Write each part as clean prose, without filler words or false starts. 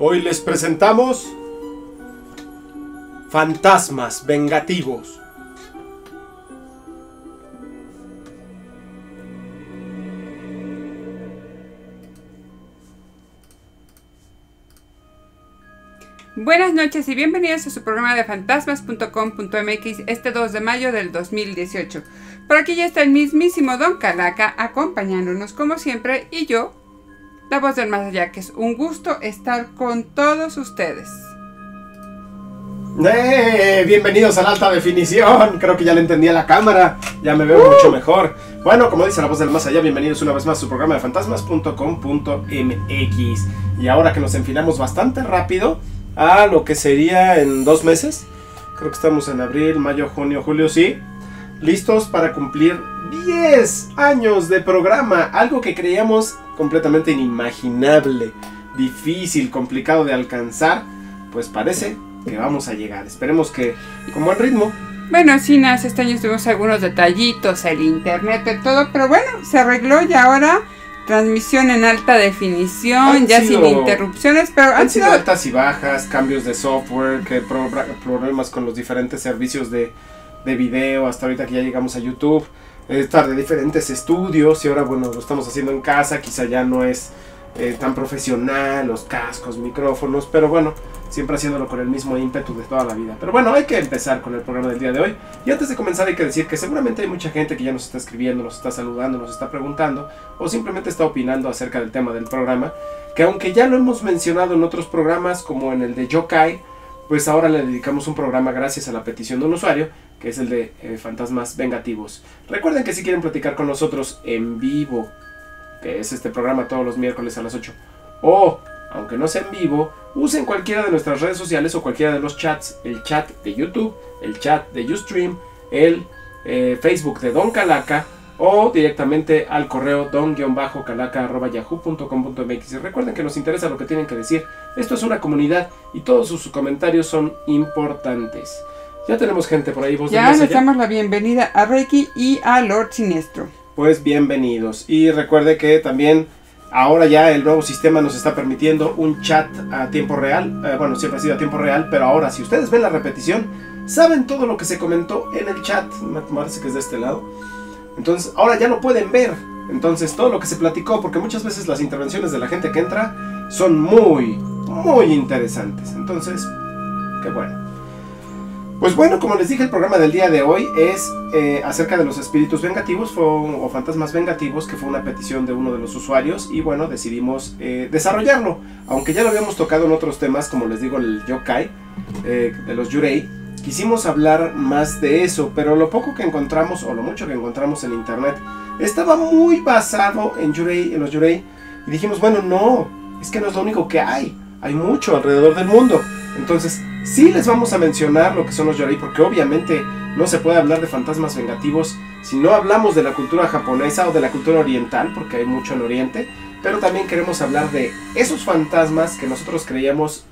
Hoy les presentamos Fantasmas Vengativos. Buenas noches y bienvenidos a su programa de fantasmas.com.mx este 2 de mayo del 2018. Por aquí ya está el mismísimo Don Calaca acompañándonos como siempre y yo, la voz del más allá, que es un gusto estar con todos ustedes. Bienvenidos a la alta definición. Creo que ya le entendí a la cámara. Ya me veo mucho mejor. Bueno, como dice la voz del más allá, bienvenidos una vez más a su programa de fantasmas.com.mx. Y ahora que nos enfilamos bastante rápido a lo que sería en 2 meses, creo que estamos en abril, mayo, junio, julio, sí, listos para cumplir 10 años de programa, algo que creíamos completamente inimaginable, difícil, complicado de alcanzar, pues parece que vamos a llegar. Esperemos que con buen ritmo. Bueno, sí, Nas, este año tuvimos algunos detallitos, el internet y todo, pero bueno, se arregló y ahora transmisión en alta definición, ya sin interrupciones, pero han sido altas y bajas, cambios de software, problemas con los diferentes servicios de video, hasta ahorita que ya llegamos a YouTube, estar de diferentes estudios y ahora bueno, lo estamos haciendo en casa, quizá ya no es tan profesional, los cascos, micrófonos, pero bueno, siempre haciéndolo con el mismo ímpetu de toda la vida. Pero bueno, hay que empezar con el programa del día de hoy. Y antes de comenzar hay que decir que seguramente hay mucha gente que ya nos está escribiendo, nos está saludando, nos está preguntando o simplemente está opinando acerca del tema del programa, que aunque ya lo hemos mencionado en otros programas como en el de Yokai, pues ahora le dedicamos un programa gracias a la petición de un usuario, que es el de Fantasmas Vengativos. Recuerden que si quieren platicar con nosotros en vivo, que es este programa todos los miércoles a las 8, o aunque no sea en vivo, usen cualquiera de nuestras redes sociales o cualquiera de los chats, el chat de YouTube, el chat de Ustream, el Facebook de Don Calaca o directamente al correo don-calaca@yahoo.com.mx. Y recuerden que nos interesa lo que tienen que decir. Esto es una comunidad y todos sus comentarios son importantes. Ya tenemos gente por ahí. Ya les damos la bienvenida a Reiki y a Lord Siniestro. Pues bienvenidos. Y recuerde que también ahora ya el nuevo sistema nos está permitiendo un chat a tiempo real. Bueno, siempre ha sido a tiempo real, pero ahora si ustedes ven la repetición, saben todo lo que se comentó en el chat. Me parece que es de este lado. Entonces, ahora ya lo pueden ver. Entonces, todo lo que se platicó, porque muchas veces las intervenciones de la gente que entra son muy interesantes. Entonces, qué bueno. Pues bueno, como les dije, el programa del día de hoy es acerca de los espíritus vengativos o fantasmas vengativos, que fue una petición de uno de los usuarios y bueno, decidimos desarrollarlo. Aunque ya lo habíamos tocado en otros temas, como les digo, el yokai, de los yurei, quisimos hablar más de eso, pero lo poco que encontramos, o lo mucho que encontramos en internet, estaba muy basado en los yurei, y dijimos, bueno, no, es que no es lo único que hay mucho alrededor del mundo. Entonces, sí les vamos a mencionar lo que son los yurei, porque obviamente no se puede hablar de fantasmas vengativos si no hablamos de la cultura japonesa o de la cultura oriental, porque hay mucho en Oriente, pero también queremos hablar de esos fantasmas que nosotros creíamos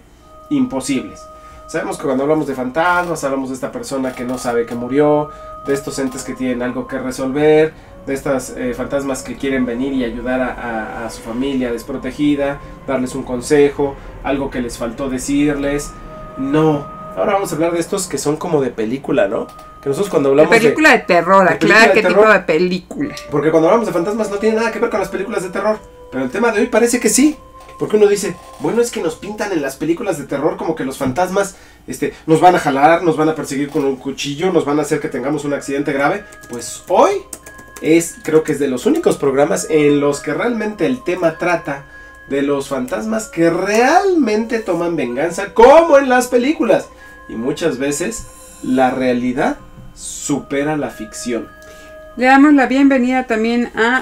imposibles. Sabemos que cuando hablamos de fantasmas, hablamos de esta persona que no sabe que murió, de estos entes que tienen algo que resolver, de estas fantasmas que quieren venir y ayudar a su familia desprotegida, darles un consejo, algo que les faltó decirles. No, ahora vamos a hablar de estos que son como de película, ¿no? Que nosotros cuando hablamos de película de terror, aclara qué tipo de película. Porque cuando hablamos de fantasmas no tiene nada que ver con las películas de terror, pero el tema de hoy parece que sí. Porque uno dice, bueno, es que nos pintan en las películas de terror como que los fantasmas nos van a jalar, nos van a perseguir con un cuchillo, nos van a hacer que tengamos un accidente grave. Pues hoy creo que es de los únicos programas en los que realmente el tema trata de los fantasmas que realmente toman venganza, como en las películas. Y muchas veces la realidad supera la ficción. Le damos la bienvenida también a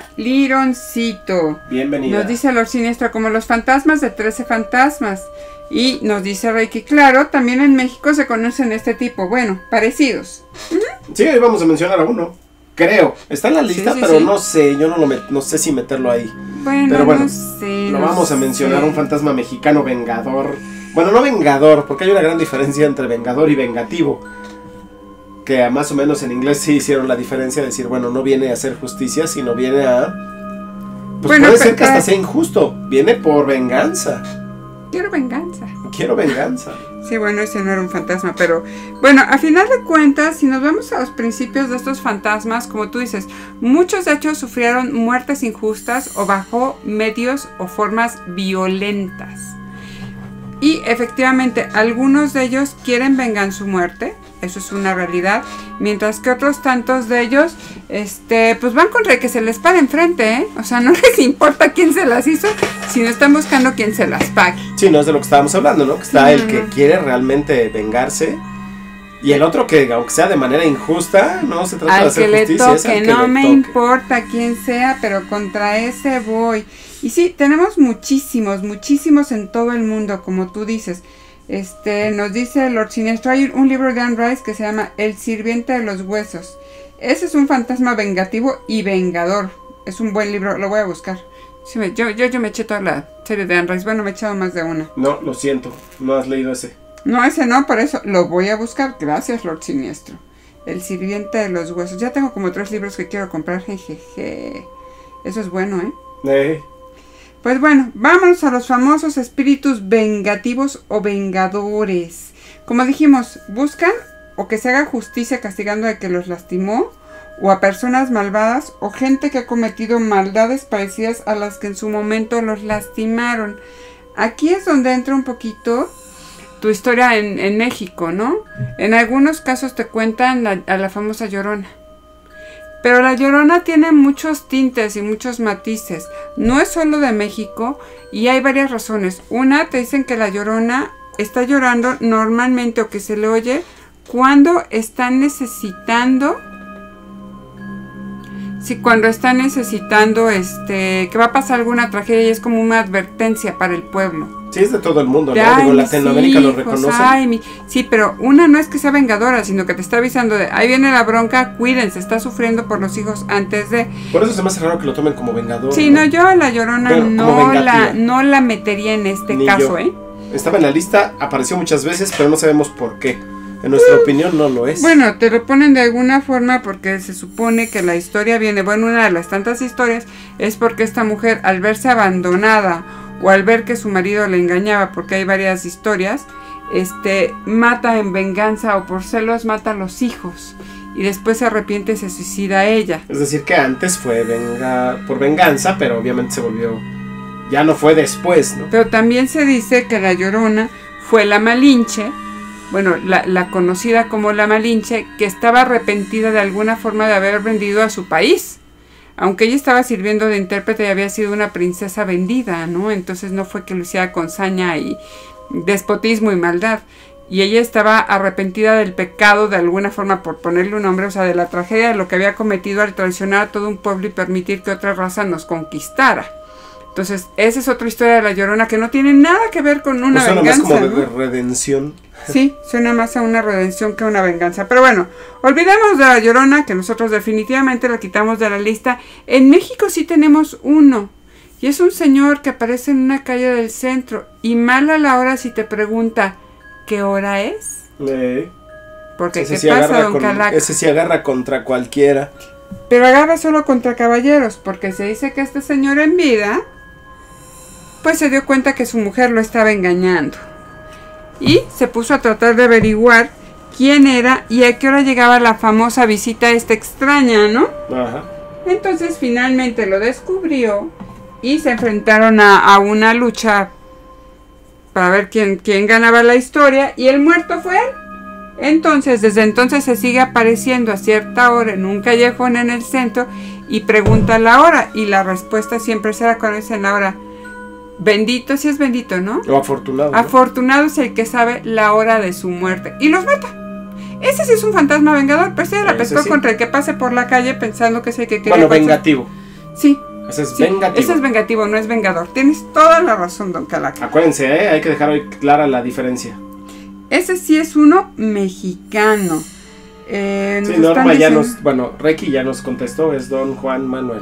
Lironcito. Bienvenida. Nos dice Lord Siniestro, como los fantasmas de 13 fantasmas. Y nos dice Reiki, claro, también en México se conocen este tipo. Bueno, parecidos. Sí, hoy vamos a mencionar a uno. Creo. Está en la lista, sí, pero sí. No sé. Yo no sé si meterlo ahí. Bueno, pero bueno, no sé. Lo vamos a mencionar, un fantasma mexicano vengador. Bueno, no vengador, porque hay una gran diferencia entre vengador y vengativo. Que más o menos en inglés sí hicieron la diferencia de decir, bueno, no viene a hacer justicia, sino viene a... Pues bueno, puede ser que hasta sea injusto, viene por venganza. quiero venganza. Quiero venganza. Sí, bueno, ese no era un fantasma, pero bueno, a final de cuentas, si nos vamos a los principios de estos fantasmas, como tú dices, muchos de hecho sufrieron muertes injustas o bajo medios o formas violentas. Y efectivamente, algunos de ellos quieren vengar su muerte, eso es una realidad, mientras que otros tantos de ellos, pues van contra el que se les pare enfrente, ¿eh? O sea, no les importa quién se las hizo, sino están buscando quién se las pague. Sí, no es de lo que estábamos hablando, ¿no? Que está el que quiere realmente vengarse y el otro que, aunque sea de manera injusta, no se trata de hacer justicia. Al que le toque, no me importa quién sea, pero contra ese voy. Y sí, tenemos muchísimos en todo el mundo, como tú dices. Nos dice Lord Siniestro, hay un libro de Anne Rice que se llama El sirviente de los huesos. Ese es un fantasma vengativo y vengador. Es un buen libro, lo voy a buscar. Sí, yo me eché toda la serie de Anne Rice. Bueno, me he echado más de una. No, lo siento, no has leído ese. No, ese no, por eso lo voy a buscar. Gracias, Lord Siniestro. El sirviente de los huesos. Ya tengo como 3 libros que quiero comprar. Jejeje. Eso es bueno, ¿eh? Pues bueno, vámonos a los famosos espíritus vengativos o vengadores. Como dijimos, buscan o que se haga justicia castigando al que los lastimó, o a personas malvadas o gente que ha cometido maldades parecidas a las que en su momento los lastimaron. Aquí es donde entra un poquito tu historia en México, ¿no? En algunos casos te cuentan a la famosa Llorona. Pero la Llorona tiene muchos tintes y muchos matices. No es solo de México y hay varias razones. Una, te dicen que la Llorona está llorando normalmente o que se le oye cuando están necesitando... Sí, cuando están necesitando que va a pasar alguna tragedia y es como una advertencia para el pueblo. Sí, es de todo el mundo, ¿no? Digo, Latinoamérica lo reconocen. Sí, pero una no es que sea vengadora, sino que te está avisando de, ahí viene la bronca, cuídense, está sufriendo por los hijos antes de... Por eso se me hace raro que lo tomen como vengador. Sí, no, yo a la Llorona no la metería en este caso, ¿eh? Estaba en la lista, apareció muchas veces, pero no sabemos por qué. En nuestra opinión no lo es. Bueno, te lo ponen de alguna forma porque se supone que la historia viene, bueno, una de las tantas historias es porque esta mujer al verse abandonada o al ver que su marido le engañaba, porque hay varias historias, mata en venganza o por celos mata a los hijos y después se arrepiente y se suicida a ella. Es decir que antes fue por venganza, pero obviamente se volvió, ya no fue después, ¿no? Pero también se dice que la Llorona fue la Malinche, bueno, la conocida como la Malinche, que estaba arrepentida de alguna forma de haber vendido a su país. Aunque ella estaba sirviendo de intérprete y había sido una princesa vendida, ¿no? Entonces no fue que lo hiciera con saña y despotismo y maldad. Y ella estaba arrepentida del pecado de alguna forma, por ponerle un nombre, o sea, de la tragedia de lo que había cometido al traicionar a todo un pueblo y permitir que otra raza nos conquistara. Entonces, esa es otra historia de la Llorona que no tiene nada que ver con una venganza. Suena más como de redención. Sí, suena más a una redención que a una venganza. Pero bueno, olvidemos de la Llorona, que nosotros definitivamente la quitamos de la lista. En México sí tenemos uno. Y es un señor que aparece en una calle del centro. Y mal a la hora si te pregunta, ¿qué hora es? Porque ¿qué pasa, don Calaca? Ese sí agarra contra cualquiera. Pero agarra solo contra caballeros, porque se dice que este señor en vida, pues se dio cuenta que su mujer lo estaba engañando. Y se puso a tratar de averiguar quién era y a qué hora llegaba la famosa visita extraña, ¿no? Ajá. Entonces finalmente lo descubrió y se enfrentaron a una lucha para ver quién ganaba la historia, y el muerto fue él. Entonces, desde entonces se sigue apareciendo a cierta hora en un callejón en el centro y pregunta la hora, y la respuesta siempre será cuando dicen la hora. Bendito, si es bendito, ¿no? O afortunado, ¿no? Afortunado es el que sabe la hora de su muerte. Y los mata. Ese sí es un fantasma vengador, pero ese la pescó contra el que pase por la calle pensando que es el que quería. Bueno, vengativo. Sí. Ese es vengativo. Ese es vengativo, no es vengador. Tienes toda la razón, don Calaca. Acuérdense, hay que dejar hoy clara la diferencia. Ese sí es uno mexicano. Sí, Norma ya nos... Bueno, Reiki ya nos contestó, es don Juan Manuel.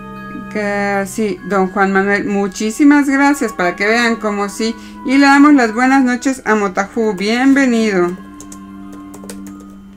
Sí, don Juan Manuel, muchísimas gracias, para que vean cómo sí. Y le damos las buenas noches a Motajú, bienvenido.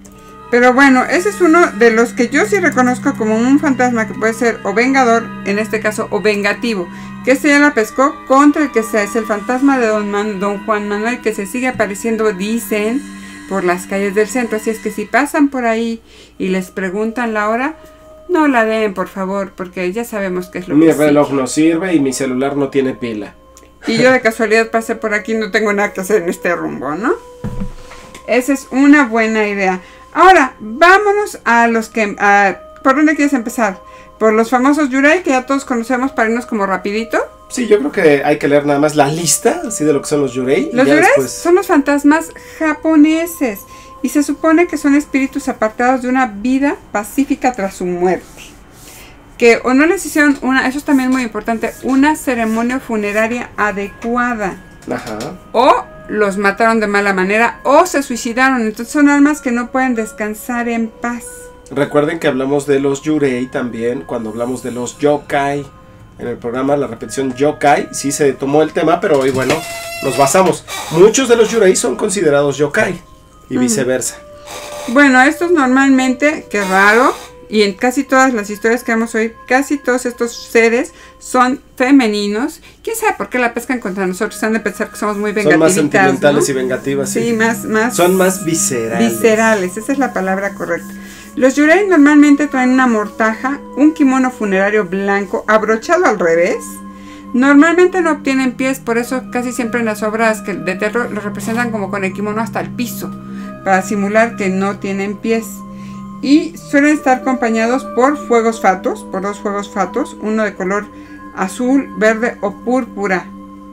Pero bueno, ese es uno de los que yo sí reconozco como un fantasma que puede ser o vengador, en este caso, o vengativo. Que este ya la pescó contra el que sea. Es el fantasma de don Juan Manuel, que se sigue apareciendo, dicen, por las calles del centro. Así es que si pasan por ahí y les preguntan la hora, no la den, por favor, porque ya sabemos qué es lo que Mi reloj no sirve y mi celular no tiene pila. Y yo de casualidad pasé por aquí, no tengo nada que hacer en este rumbo, ¿no? Esa es una buena idea. Ahora, vámonos a los que... ¿por dónde quieres empezar? ¿Por los famosos Yurei, que ya todos conocemos, para irnos como rapidito? Sí, yo creo que hay que leer nada más la lista, así de lo que son los Yurei. Los Yurei son los fantasmas japoneses. Y se supone que son espíritus apartados de una vida pacífica tras su muerte. Que o no les hicieron eso es también muy importante, una ceremonia funeraria adecuada. Ajá. O los mataron de mala manera o se suicidaron. Entonces son almas que no pueden descansar en paz. Recuerden que hablamos de los Yurei también cuando hablamos de los Yokai. En el programa, la repetición Yokai, sí se tomó el tema, pero hoy, bueno, nos basamos. Muchos de los Yurei son considerados Yokai y viceversa. Bueno, estos normalmente, qué raro, y en casi todas las historias que vamos a oír, casi todos estos seres son femeninos. ¿Quién sabe por qué la pescan contra nosotros? Han de pensar que somos muy vengativitas, son más sentimentales, ¿no? Y vengativas, sí. Sí, son más viscerales. Viscerales, esa es la palabra correcta. Los Yurei normalmente traen una mortaja, un kimono funerario blanco abrochado al revés. Normalmente no obtienen pies, por eso casi siempre en las obras de terror los representan como con el kimono hasta el piso, para simular que no tienen pies. Y suelen estar acompañados por fuegos fatos, por dos fuegos fatos, uno de color azul, verde o púrpura.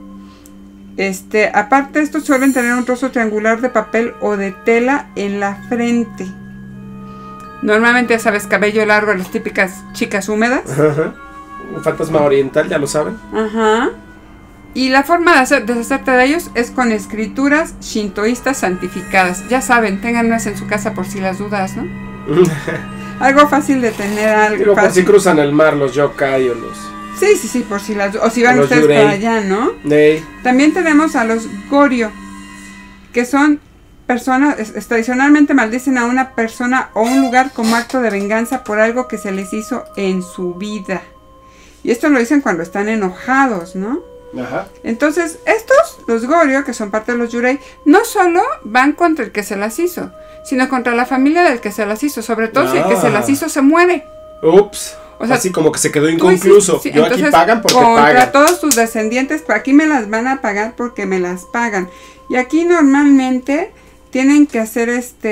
Aparte estos suelen tener un trozo triangular de papel o de tela en la frente. Normalmente, ya sabes, cabello largo de las típicas chicas húmedas. Ajá. Un fantasma oriental, ya lo saben. Ajá. Y la forma de deshacerte de ellos es con escrituras shintoístas santificadas. Ya saben, ténganlas en su casa por si las dudas, ¿no? Algo fácil de tener, algo pero fácil. por si cruzan el mar los Yokai o los... Sí, por si las... O si van ustedes Yurei. para allá, ¿no? Hey. También tenemos a los Goryo, que son personas, tradicionalmente maldicen a una persona o un lugar como acto de venganza por algo que se les hizo en su vida. Y esto lo dicen cuando están enojados, ¿no? Ajá. Entonces, los Goryo, que son parte de los Yurei, no solo van contra el que se las hizo, sino contra la familia del que se las hizo. Sobre todo si el que se las hizo se muere. Ups. O sea, así como que se quedó inconcluso. Sí, yo entonces, aquí pagan porque contra pagan. todos tus descendientes, aquí me las van a pagar porque me las pagan. Y aquí normalmente tienen que hacer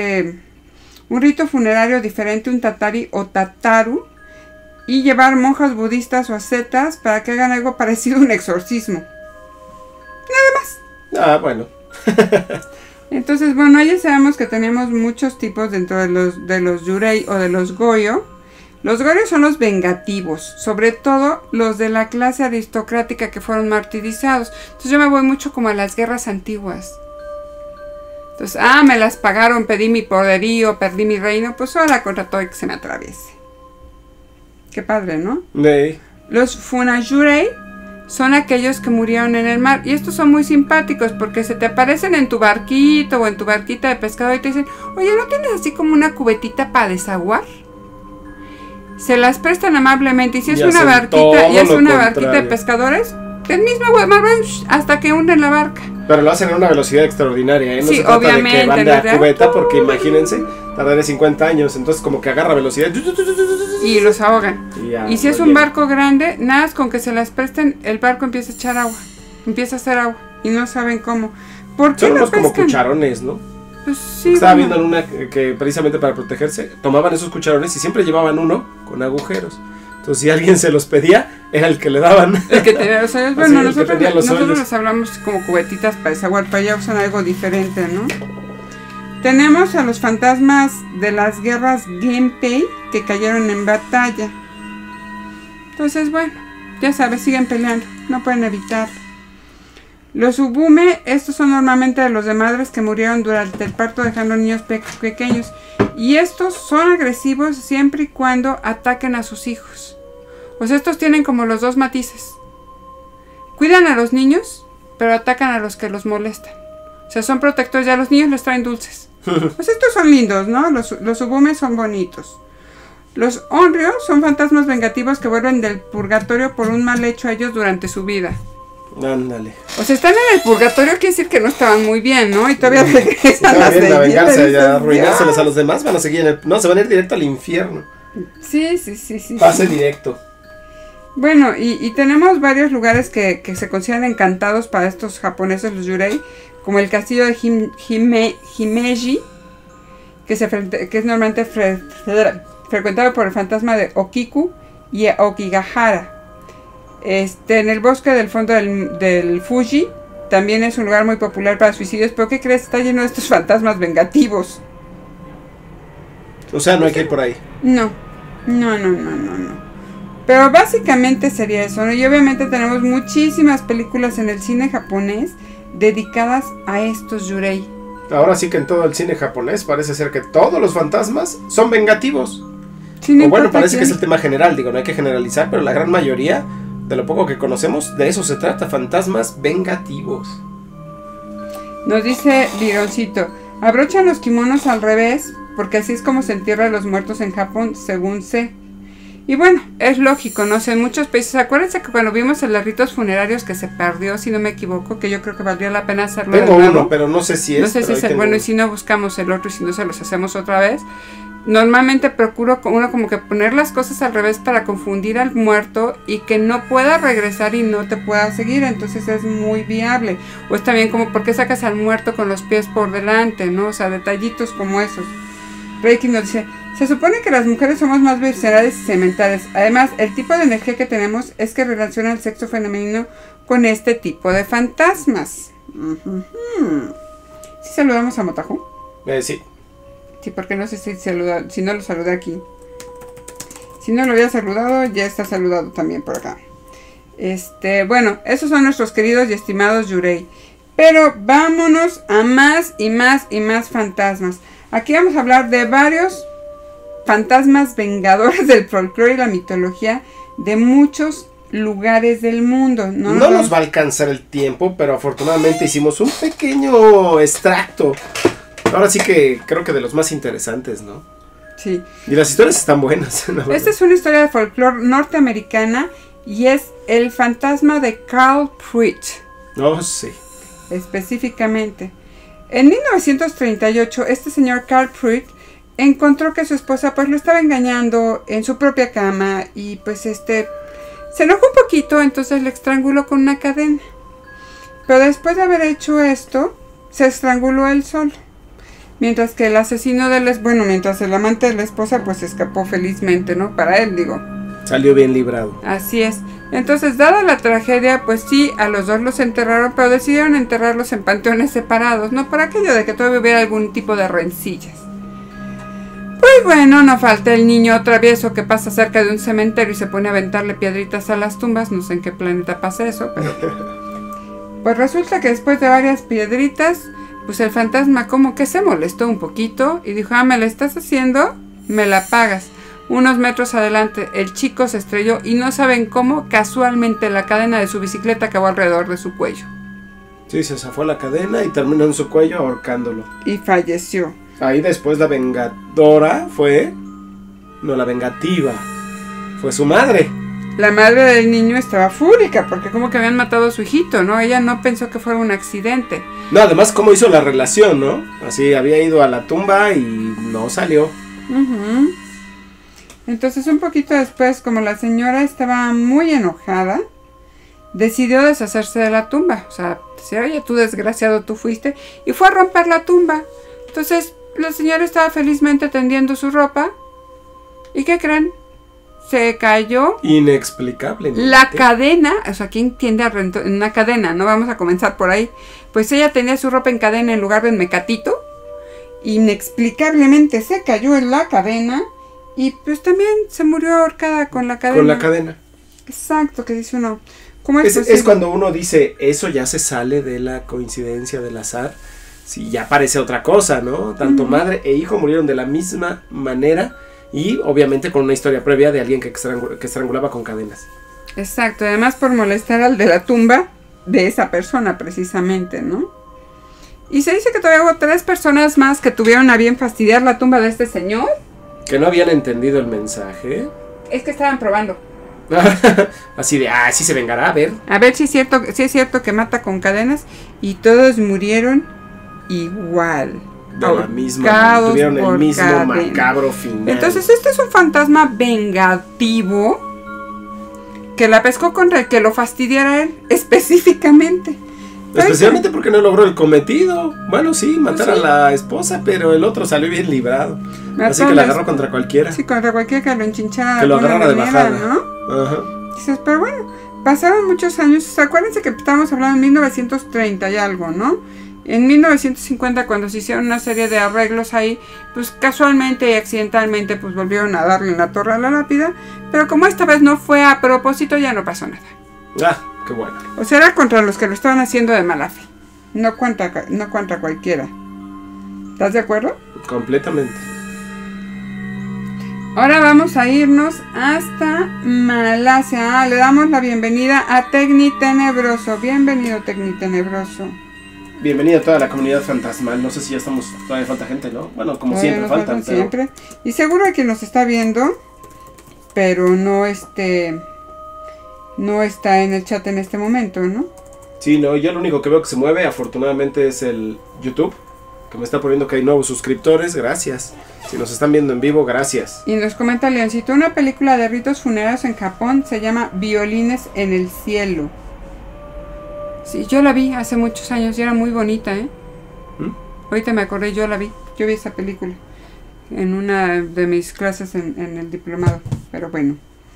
un rito funerario diferente, un tatari o tataru, y llevar monjas budistas o ascetas para que hagan algo parecido a un exorcismo. Nada más. Ah, bueno. Entonces, bueno, ya sabemos que tenemos muchos tipos dentro de los Yurei o de los Goyo. Los Goryo son los vengativos, sobre todo los de la clase aristocrática que fueron martirizados. Entonces yo me voy mucho como a las guerras antiguas. Entonces, me las pagaron, pedí mi poderío, perdí mi reino, pues ahora contra todo el que se me atraviese. Qué padre, ¿no? Hey. Los Funayurei son aquellos que murieron en el mar. Y estos son muy simpáticos porque se te aparecen en tu barquito o en tu barquita de pescado y te dicen, oye, ¿no tienes así como una cubetita para desaguar? Se las prestan amablemente. Y si es una barquita de pescadores, el mismo hasta que hunden la barca. Pero lo hacen a una velocidad extraordinaria, ¿eh? No sí, se trata obviamente, de que van de a cubeta, porque imagínense, tardaré 50 años, entonces como que agarra velocidad y los ahogan. Y si es un barco grande, nada más con que se las presten, el barco empieza a echar agua, empieza a hacer agua y no saben cómo. ¿Por qué son lo unos como pescan? cucharones, ¿no? Pues sí, estaba viendo en una que precisamente para protegerse tomaban esos cucharones y siempre llevaban uno con agujeros. Entonces si alguien se los pedía, era el que le daban. El que tenía los hoyos. Bueno, nosotros hoyos. les hablamos como cubetitas para desaguar, para allá usan algo diferente, ¿no? Tenemos a los fantasmas de las guerras Genpei que cayeron en batalla. Entonces, bueno, ya sabes, siguen peleando, no pueden evitarlo. Los Ubume, estos son normalmente de los de madres que murieron durante el parto dejando niños pequeños. Y estos son agresivos siempre y cuando ataquen a sus hijos. O sea, estos tienen como los dos matices. Cuidan a los niños, pero atacan a los que los molestan. O sea, son protectores. Ya a los niños les traen dulces. Pues estos son lindos, ¿no? Los Ubume son bonitos. Los Onryo son fantasmas vengativos que vuelven del purgatorio por un mal hecho a ellos durante su vida. Ándale. O sea, están en el purgatorio, quiere decir que no estaban muy bien, ¿no? Y todavía regresan a vengarse y a arruinárselos a los demás. Van a seguir no, se van a ir directo al infierno. Sí. Pase directo. Bueno, y tenemos varios lugares que se consideran encantados para estos japoneses, los yurei, como el castillo de Himeji, que es normalmente frecuentado por el fantasma de Okiku y Okigahara. En el bosque del fondo del Fuji también es un lugar muy popular para suicidios, pero ¿qué crees? Está lleno de estos fantasmas vengativos. O sea, no hay que ir por ahí. No. Pero básicamente sería eso, ¿no? Y obviamente tenemos muchísimas películas en el cine japonés dedicadas a estos yurei. Ahora sí que en todo el cine japonés parece ser que todos los fantasmas son vengativos. Sí, no, o bueno, parece que es el tema general, digo, no hay que generalizar, pero la gran mayoría, de lo poco que conocemos, de eso se trata, fantasmas vengativos. Nos dice Lironcito, abrochan los kimonos al revés, porque así es como se entierran los muertos en Japón, según sé. Y bueno, es lógico, no sé, en muchos países, acuérdense que cuando vimos en los ritos funerarios que se perdió, si no me equivoco, que yo creo que valdría la pena hacerlo de nuevo. Tengo uno, pero no sé si es. No sé si es, bueno, y si no buscamos el otro y si no se los hacemos otra vez. Normalmente procuro uno como que poner las cosas al revés para confundir al muerto y que no pueda regresar y no te pueda seguir, entonces es muy viable. O es también como, ¿por qué sacas al muerto con los pies por delante, no? O sea, detallitos como esos. Reiki nos dice, se supone que las mujeres somos más viscerales y sentimentales. Además, el tipo de energía que tenemos es que relaciona el sexo femenino con este tipo de fantasmas. ¿Sí saludamos a Motahu? Sí. Sí, porque no sé si no lo saludé aquí. Si no lo había saludado, ya está saludado también por acá. Bueno, esos son nuestros queridos y estimados yurei. Pero vámonos a más y más y más fantasmas. Aquí vamos a hablar de varios fantasmas vengadores del folclore y la mitología de muchos lugares del mundo. No nos va a alcanzar el tiempo, pero afortunadamente hicimos un pequeño extracto. Ahora sí que creo que de los más interesantes, ¿no? Sí. Y las historias están buenas. Esta es una historia de folclore norteamericana y es el fantasma de Carl Pruitt. Oh, sí. Específicamente. En 1938, este señor Carl Pruitt encontró que su esposa pues lo estaba engañando en su propia cama y pues se enojó un poquito, entonces le estranguló con una cadena. Pero después de haber hecho esto, se estranguló él solo. Mientras que el asesino mientras el amante de la esposa pues escapó felizmente, ¿no? Para él, digo. Salió bien librado. Así es. Entonces, dada la tragedia, pues sí, a los dos los enterraron, pero decidieron enterrarlos en panteones separados, ¿no? Por aquello de que todavía hubiera algún tipo de rencillas. Pues bueno, no falta el niño travieso que pasa cerca de un cementerio y se pone a aventarle piedritas a las tumbas. No sé en qué planeta pasa eso, pero... Pues resulta que después de varias piedritas, pues el fantasma como que se molestó un poquito y dijo, me la estás haciendo, me la pagas. Unos metros adelante, el chico se estrelló y no saben cómo, casualmente la cadena de su bicicleta acabó alrededor de su cuello. Sí, se zafó la cadena y terminó en su cuello ahorcándolo. Y falleció. Ahí después la vengadora fue... No, la vengativa. Fue su madre. La madre del niño estaba fúrica porque como que habían matado a su hijito, ¿no? Ella no pensó que fuera un accidente. No, además cómo hizo la relación, ¿no? Así había ido a la tumba y no salió. Entonces un poquito después, como la señora estaba muy enojada, decidió deshacerse de la tumba. O sea, decía, oye, tú desgraciado, tú fuiste. Y fue a romper la tumba. Entonces la señora estaba felizmente tendiendo su ropa. ¿Y qué creen? Se cayó. Inexplicablemente. La cadena, o sea, ¿quién tiende a en una cadena? No vamos a comenzar por ahí. Pues ella tenía su ropa en cadena en lugar de en mecatito. Inexplicablemente se cayó en la cadena. Y pues también se murió ahorcada con la cadena. Con la cadena. Exacto, que dice uno. ¿Cómo es cuando uno dice, eso ya se sale de la coincidencia del azar. Sí, ya parece otra cosa, ¿no? Tanto madre e hijo murieron de la misma manera. Y obviamente con una historia previa de alguien que estrangulaba con cadenas. Exacto, además por molestar al de la tumba de esa persona precisamente, ¿no? Y se dice que todavía hubo 3 personas más que tuvieron a bien fastidiar la tumba de este señor. Que no habían entendido el mensaje. Es que estaban probando. Así de, sí se vengará, a ver. A ver si es cierto que mata con cadenas. Y todos murieron igual. De la misma, tuvieron el mismo macabro final. Entonces este es un fantasma vengativo que la pescó contra el que lo fastidiara a él específicamente. Especialmente porque no logró el cometido. Bueno, sí, matar a la esposa, pero el otro salió bien librado. Así que la agarró contra cualquiera. Sí, contra cualquiera que lo enchinchara. Que lo agarrara de bajada, ¿no? Ajá. Dices, pero bueno, pasaron muchos años. Acuérdense que estamos hablando de 1930 y algo, ¿no? En 1950, cuando se hicieron una serie de arreglos ahí, pues casualmente y accidentalmente pues volvieron a darle en la torre a la lápida. Pero como esta vez no fue a propósito, ya no pasó nada. Qué bueno. O sea, era contra los que lo estaban haciendo de mala fe. No contra cualquiera. ¿Estás de acuerdo? Completamente. Ahora vamos a irnos hasta Malasia. Le damos la bienvenida a Tecni Tenebroso. Bienvenido, Tecni Tenebroso. Bienvenida a toda la comunidad fantasmal. No sé si ya estamos, todavía falta gente, ¿no? Bueno, como siempre faltan. Pero... siempre. Y seguro hay quien nos está viendo, pero no está en el chat en este momento, ¿no? Sí, no, yo lo único que veo que se mueve, afortunadamente, es el YouTube, que me está poniendo que hay nuevos suscriptores. Gracias. Si nos están viendo en vivo, gracias. Y nos comenta Leoncito, una película de ritos funerarios en Japón se llama Violines en el cielo. Sí, yo la vi hace muchos años y era muy bonita, ¿eh? Ahorita me acordé, yo vi esa película en una de mis clases en el diplomado, pero bueno.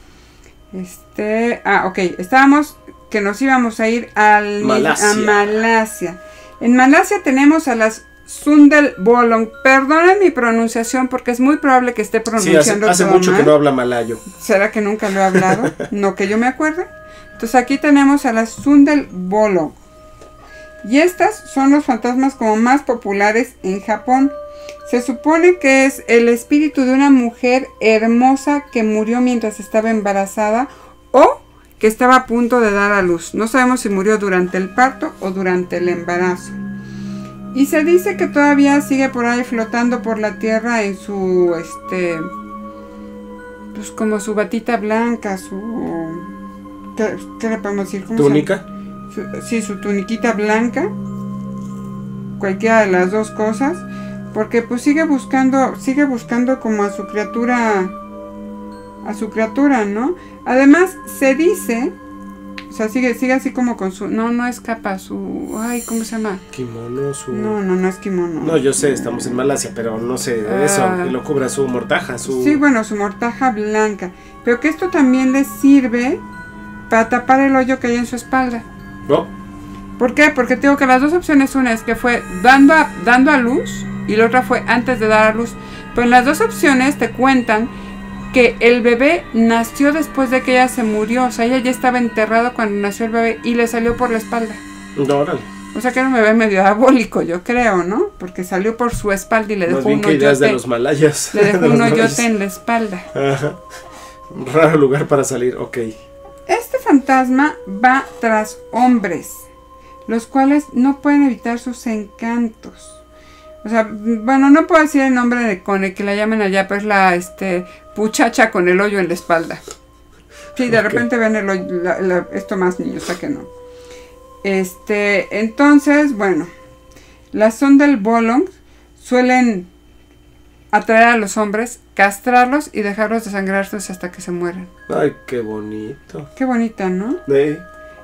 Ok, estábamos que nos íbamos a ir a Malasia. En Malasia tenemos a las Sundel Bolong. Perdonen mi pronunciación porque es muy probable que esté pronunciando hace mucho mal. Que no habla malayo. ¿Será que nunca lo he hablado? No que yo me acuerde. Entonces aquí tenemos a las Sundel Bolong. Y estas son los fantasmas como más populares en Japón. Se supone que es el espíritu de una mujer hermosa que murió mientras estaba embarazada o que estaba a punto de dar a luz. No sabemos si murió durante el parto o durante el embarazo. Y se dice que todavía sigue por ahí flotando por la tierra en su, pues como su batita blanca, ¿qué le podemos decir? ¿Túnica? Sí, su tuniquita blanca. Cualquiera de las dos cosas. Porque pues sigue buscando como a su criatura, ¿no? Además, se dice, o sea, sigue así como con su, no es capa, ¿cómo se llama? Kimono, No es kimono. No, yo sé, estamos en Malasia, pero no sé, eso, que lo cubra su mortaja, Sí, bueno, su mortaja blanca, pero que esto también le sirve para tapar el hoyo que hay en su espalda. ¿No? ¿Por qué? Porque te digo que las dos opciones, una es que fue dando a luz, y la otra fue antes de dar a luz. Pero en las dos opciones te cuentan que el bebé nació después de que ella se murió. O sea, ella ya estaba enterrada cuando nació el bebé y le salió por la espalda. No, órale. O sea que era un bebé medio diabólico, yo creo, ¿no? Porque salió por su espalda y le dejó un hoyote. De los malayas. Le dejó un hoyote en la espalda. Ajá. Un raro lugar para salir, ok. Este fantasma va tras hombres, los cuales no pueden evitar sus encantos. O sea, bueno, no puedo decir el nombre con el que la llaman allá, pero es la puchacha con el hoyo en la espalda. Sí, de repente ven el hoyo, esto más niños, o sea que no. Entonces, bueno, las Sundel Bolong suelen atraer a los hombres, castrarlos y dejarlos desangrarse hasta que se mueren. Ay, qué bonito. Qué bonita, ¿no? Sí.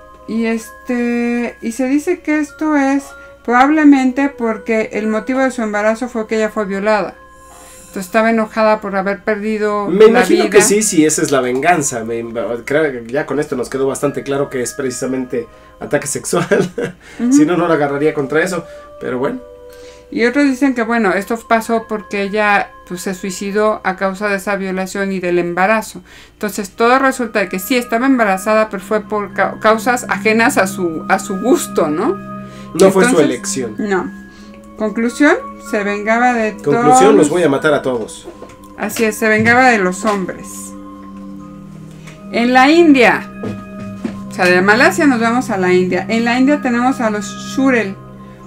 Y se dice que esto es probablemente porque el motivo de su embarazo fue que ella fue violada. Entonces estaba enojada por haber perdido Me imagino que sí, esa es la venganza. Creo que ya con esto nos quedó bastante claro que es precisamente ataque sexual. Si no, no la agarraría contra eso. Pero bueno. Y otros dicen que bueno, esto pasó porque ella pues, se suicidó a causa de esa violación y del embarazo. Entonces todo resulta de que sí estaba embarazada, pero fue por causas ajenas a su gusto, ¿no? No fue su elección. No. Conclusión, se vengaba de todos. Conclusión, los voy a matar a todos. Así es, se vengaba de los hombres. En la India, o sea, de Malasia nos vamos a la India. En la India tenemos a los Shurel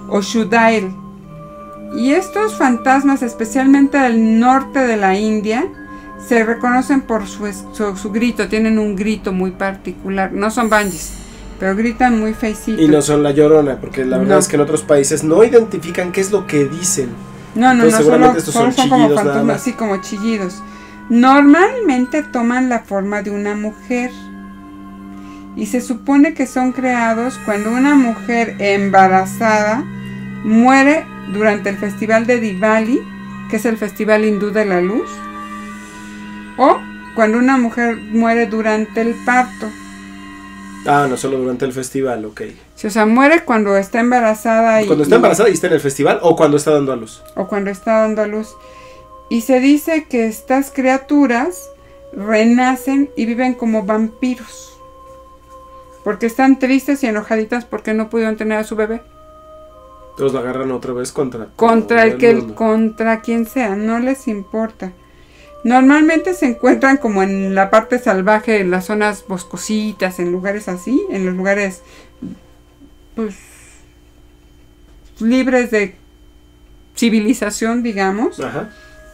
o Shudail. Y estos fantasmas, especialmente del norte de la India, se reconocen por su grito. Tienen un grito muy particular. No son banshees, pero gritan muy feicito. Y no son la Llorona, porque la verdad es que en otros países no identifican qué es lo que dicen. No, seguramente solo son como fantasmas, así como chillidos. Normalmente toman la forma de una mujer. Y se supone que son creados cuando una mujer embarazada muere durante el festival de Diwali, que es el festival hindú de la luz, o cuando una mujer muere durante el parto. Ah, no solo durante el festival, ok. Sí, o sea, muere cuando está embarazada. Cuando está embarazada y está en el festival, o cuando está dando a luz. O cuando está dando a luz. Y se dice que estas criaturas renacen y viven como vampiros. Porque están tristes y enojaditas porque no pudieron tener a su bebé. Entonces la agarran otra vez contra quien sea, no les importa. Normalmente se encuentran como en la parte salvaje, en las zonas boscositas, en lugares así, en los lugares pues libres de civilización, digamos. Ajá.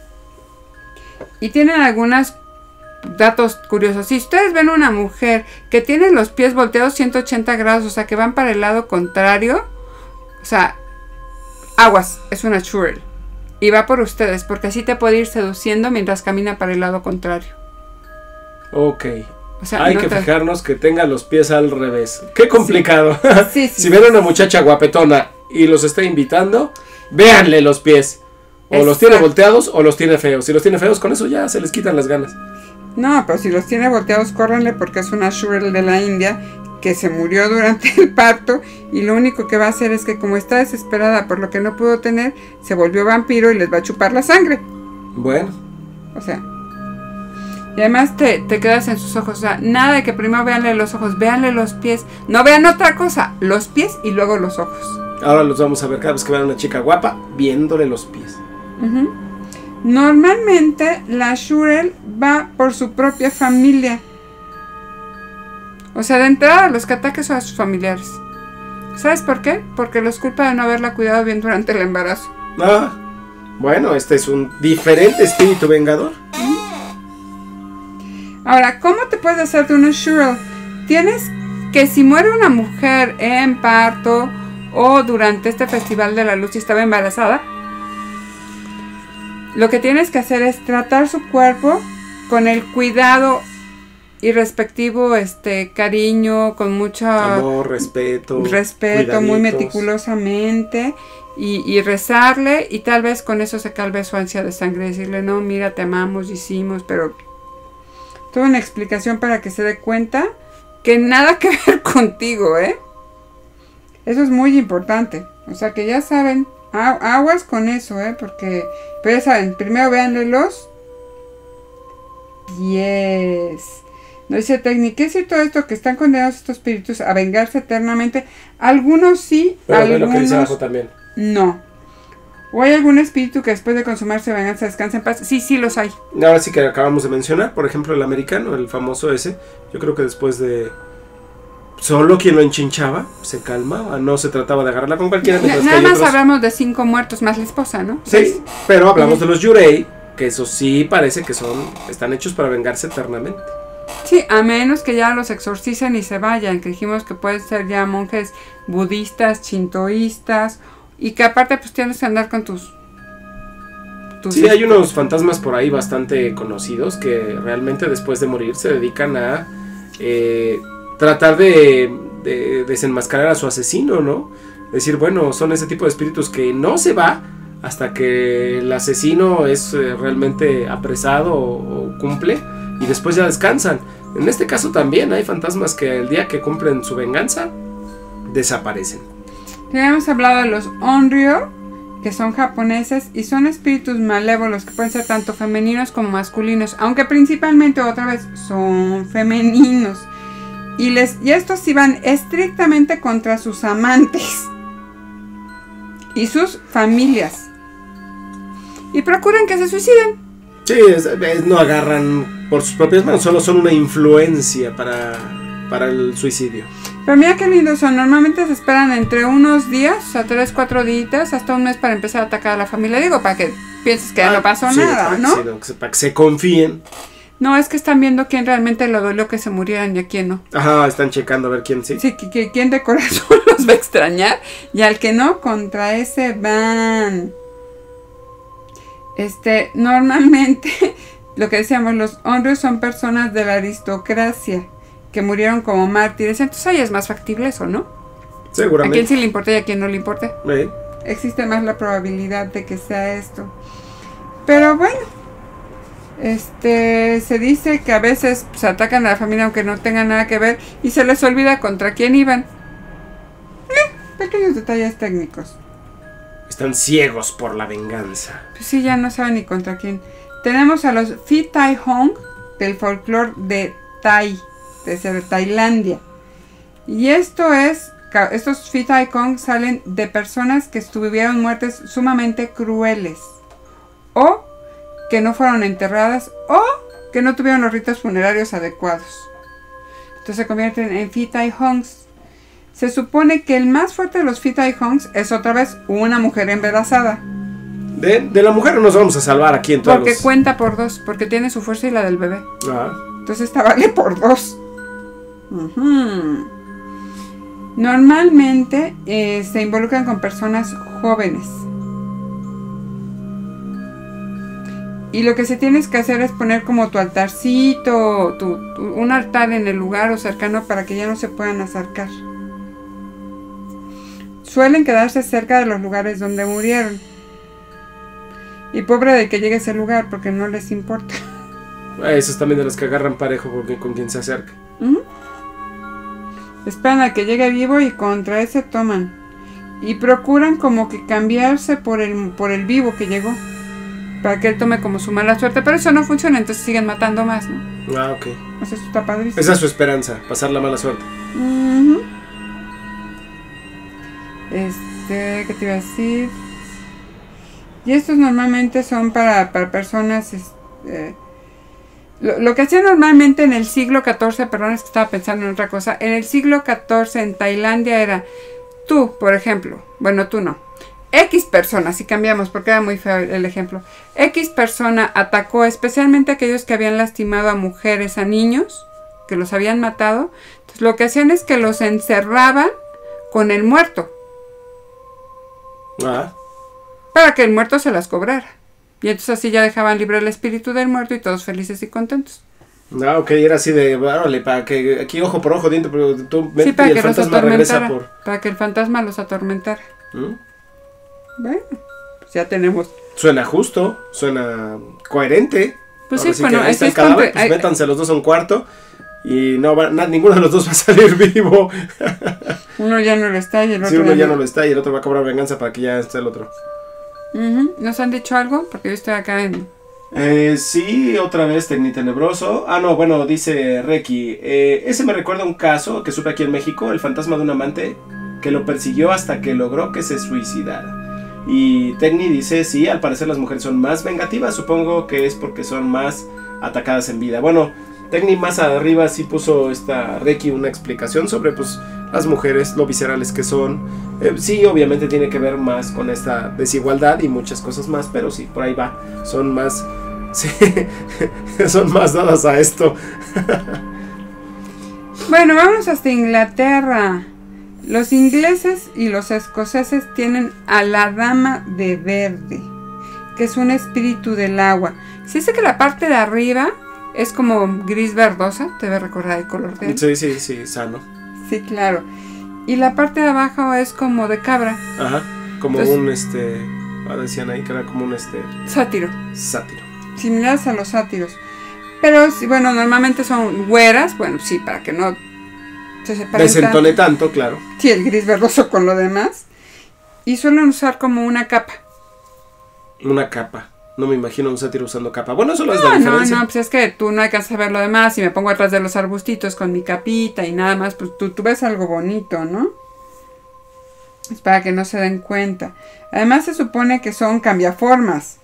Y tienen algunos datos curiosos. Si ustedes ven una mujer que tiene los pies volteados 180 grados, o sea, que van para el lado contrario, o sea, aguas, es una churel. Y va por ustedes, porque así te puede ir seduciendo mientras camina para el lado contrario. Ok. O sea, hay que fijarnos que tenga los pies al revés. Qué complicado. Sí, si ven a una muchacha guapetona y los está invitando, véanle los pies. O los tiene volteados o los tiene feos. Si los tiene feos, con eso ya se les quitan las ganas. No, pero si los tiene volteados, córranle, porque es una shurel de la India que se murió durante el parto, y lo único que va a hacer es que, como está desesperada por lo que no pudo tener, se volvió vampiro y les va a chupar la sangre. Bueno. O sea, y además te quedas en sus ojos. O sea, nada de que primero véanle los ojos, véanle los pies. No vean otra cosa, los pies y luego los ojos. Ahora los vamos a ver cada vez que vean a una chica guapa, viéndole los pies. Normalmente la shurel va por su propia familia. O sea, de entrada los que ataques son a sus familiares. ¿Sabes por qué? Porque los culpa de no haberla cuidado bien durante el embarazo. Ah, bueno, este es un diferente espíritu vengador. Ahora, ¿cómo te puedes hacer de una shurel? Tienes que, si muere una mujer en parto o durante este festival de la luz y estaba embarazada, lo que tienes que hacer es tratar su cuerpo con el cuidado y respectivo cariño, con mucho amor, respeto, muy meticulosamente, y rezarle, y tal vez con eso se calme su ansia de sangre, decirle, no, mira, te amamos, hicimos, pero toda una explicación para que se dé cuenta que nada que ver contigo, eso es muy importante. O sea, que ya saben, aguas con eso, porque, pero ya saben, primero véanle los pies. No dice técnica, ¿qué es cierto esto? Que están condenados estos espíritus a vengarse eternamente. Algunos sí, pero algunos lo que dice abajo también. No. ¿O hay algún espíritu que después de consumarse venganza descansa en paz? Sí, sí los hay. Ahora sí que acabamos de mencionar, por ejemplo, el americano, el famoso ese. Yo creo que después de solo quien lo enchinchaba se calmaba, no se trataba de agarrarla con cualquiera. Nada más hablamos de 5 muertos más la esposa, ¿no? Sí, pero hablamos de los yurei, que eso sí parece que están hechos para vengarse eternamente. Sí, a menos que ya los exorcicen y se vayan, que dijimos que pueden ser ya monjes budistas, shintoístas, y que aparte pues tienes que andar con tus sí, hay unos fantasmas por ahí bastante conocidos que realmente después de morir se dedican a tratar de desenmascarar a su asesino, ¿no? Es decir, bueno, son ese tipo de espíritus que no se va hasta que el asesino es realmente apresado o cumple, y después ya descansan. En este caso también hay fantasmas que el día que cumplen su venganza desaparecen. Ya hemos hablado de los Onryo, que son japoneses y son espíritus malévolos que pueden ser tanto femeninos como masculinos, aunque principalmente otra vez son femeninos. Y estos sí van estrictamente contra sus amantes y sus familias. Y procuran que se suiciden. Sí, no agarran por sus propias manos, solo son una influencia para el suicidio. Pero mira qué lindos son. Normalmente se esperan entre unos días, o sea, 3-4 días, hasta un mes para empezar a atacar a la familia. Digo, para que pienses que no pasó nada, ¿no? Sí, para que se confíen. No, es que están viendo quién realmente le dolió que se murieran y a quién no. Ajá, están checando a ver quién sí. Sí, quién de corazón los va a extrañar. Y al que no, contra ese van. Normalmente, lo que decíamos, los hombres son personas de la aristocracia que murieron como mártires. Entonces ahí es más factible eso, ¿no? Seguramente. A quién sí le importa y a quién no le importa. Sí. Existe más la probabilidad de que sea esto. Pero bueno, se dice que a veces se atacan a la familia aunque no tengan nada que ver y se les olvida contra quién iban. Pequeños detalles técnicos. Están ciegos por la venganza. Pues sí, ya no saben ni contra quién. Tenemos a los Phi Tai Hong del folclore de de Tailandia. Y estos Phi Tai Hong salen de personas que tuvieron muertes sumamente crueles, o que no fueron enterradas, o que no tuvieron los ritos funerarios adecuados. Entonces se convierten en Phi Tai Hongs. Se supone que el más fuerte de los Phi Tai Hongs es otra vez una mujer embarazada. De la mujer no nos vamos a salvar aquí en todos. Porque cuenta por 2, porque tiene su fuerza y la del bebé. Ah. Entonces esta vale por 2. Normalmente se involucran con personas jóvenes. Y lo que se tienes que hacer es poner como tu altarcito, un altar en el lugar o cercano para que ya no se puedan acercar. Suelen quedarse cerca de los lugares donde murieron. Y pobre de que llegue a ese lugar porque no les importa. Esos también de los que agarran parejo con quien se acerca. Esperan a que llegue vivo y contra ese toman. Y procuran como que cambiarse por el vivo que llegó. Para que él tome como su mala suerte. Pero eso no funciona, entonces siguen matando más, ¿no? Ah, ok. O sea, eso está padrísimo. Esa es su esperanza, pasar la mala suerte. ¿Qué te iba a decir? Y estos normalmente son para personas... Lo que hacían normalmente en el siglo XIV, perdón, es que estaba pensando en otra cosa. En el siglo XIV en Tailandia era... Tú, por ejemplo. Bueno, tú no. X persona, si cambiamos, porque era muy feo el ejemplo. X persona atacó especialmente a aquellos que habían lastimado a mujeres, a niños, que los habían matado. Entonces lo que hacían es que los encerraban con el muerto. Para que el muerto se las cobrara. Y entonces así ya dejaban libre el espíritu del muerto y todos felices y contentos. Ok, era así de, vale, para que aquí ojo por ojo, diente, pero tú sí, para y que el fantasma regresa por... Para que el fantasma los atormentara. Bueno, pues ya tenemos. Suena justo, suena coherente. Pues ahora sí, bueno, ahí está el cadáver, pues métanse los dos a un cuarto y ninguno de los dos va a salir vivo. Uno ya no lo está y el otro. Sí, uno ya no lo está y el otro va a cobrar venganza para que ya esté el otro. ¿Nos han dicho algo? Porque yo estoy acá en... Sí, otra vez Tenebroso. No, bueno, dice Reiki. Ese me recuerda un caso que supe aquí en México, el fantasma de un amante que lo persiguió hasta que logró que se suicidara. Y Tecni dice, sí, al parecer las mujeres son más vengativas, supongo que es porque son más atacadas en vida. Bueno, Tecni más arriba sí puso esta Reiki una explicación sobre pues las mujeres, lo viscerales que son. Sí, obviamente tiene que ver más con esta desigualdad y muchas cosas más, pero sí, por ahí va. Son más... Sí, son más dadas a esto. Bueno, vamos hasta Inglaterra. Los ingleses y los escoceses tienen a la dama de verde, que es un espíritu del agua. Se dice que la parte de arriba es como gris verdosa, te debe recordar el color de él. Sí, sano. Sí, claro. Y la parte de abajo es como de cabra. Ajá, como entonces, decían ahí que era como un sátiro. Sátiro. Similares a los sátiros. Pero, bueno, normalmente son güeras, bueno, sí, para que no se separen desentone tanto, claro. Sí, el gris verdoso con lo demás. Y suelen usar como una capa. Una capa. No me imagino un sátiro usando capa. Bueno, eso no es la diferencia. No, pues es que tú no alcanzas a ver lo demás. Si me pongo atrás de los arbustitos con mi capita y nada más, pues tú ves algo bonito, ¿no? Es para que no se den cuenta. Además se supone que son cambiaformas.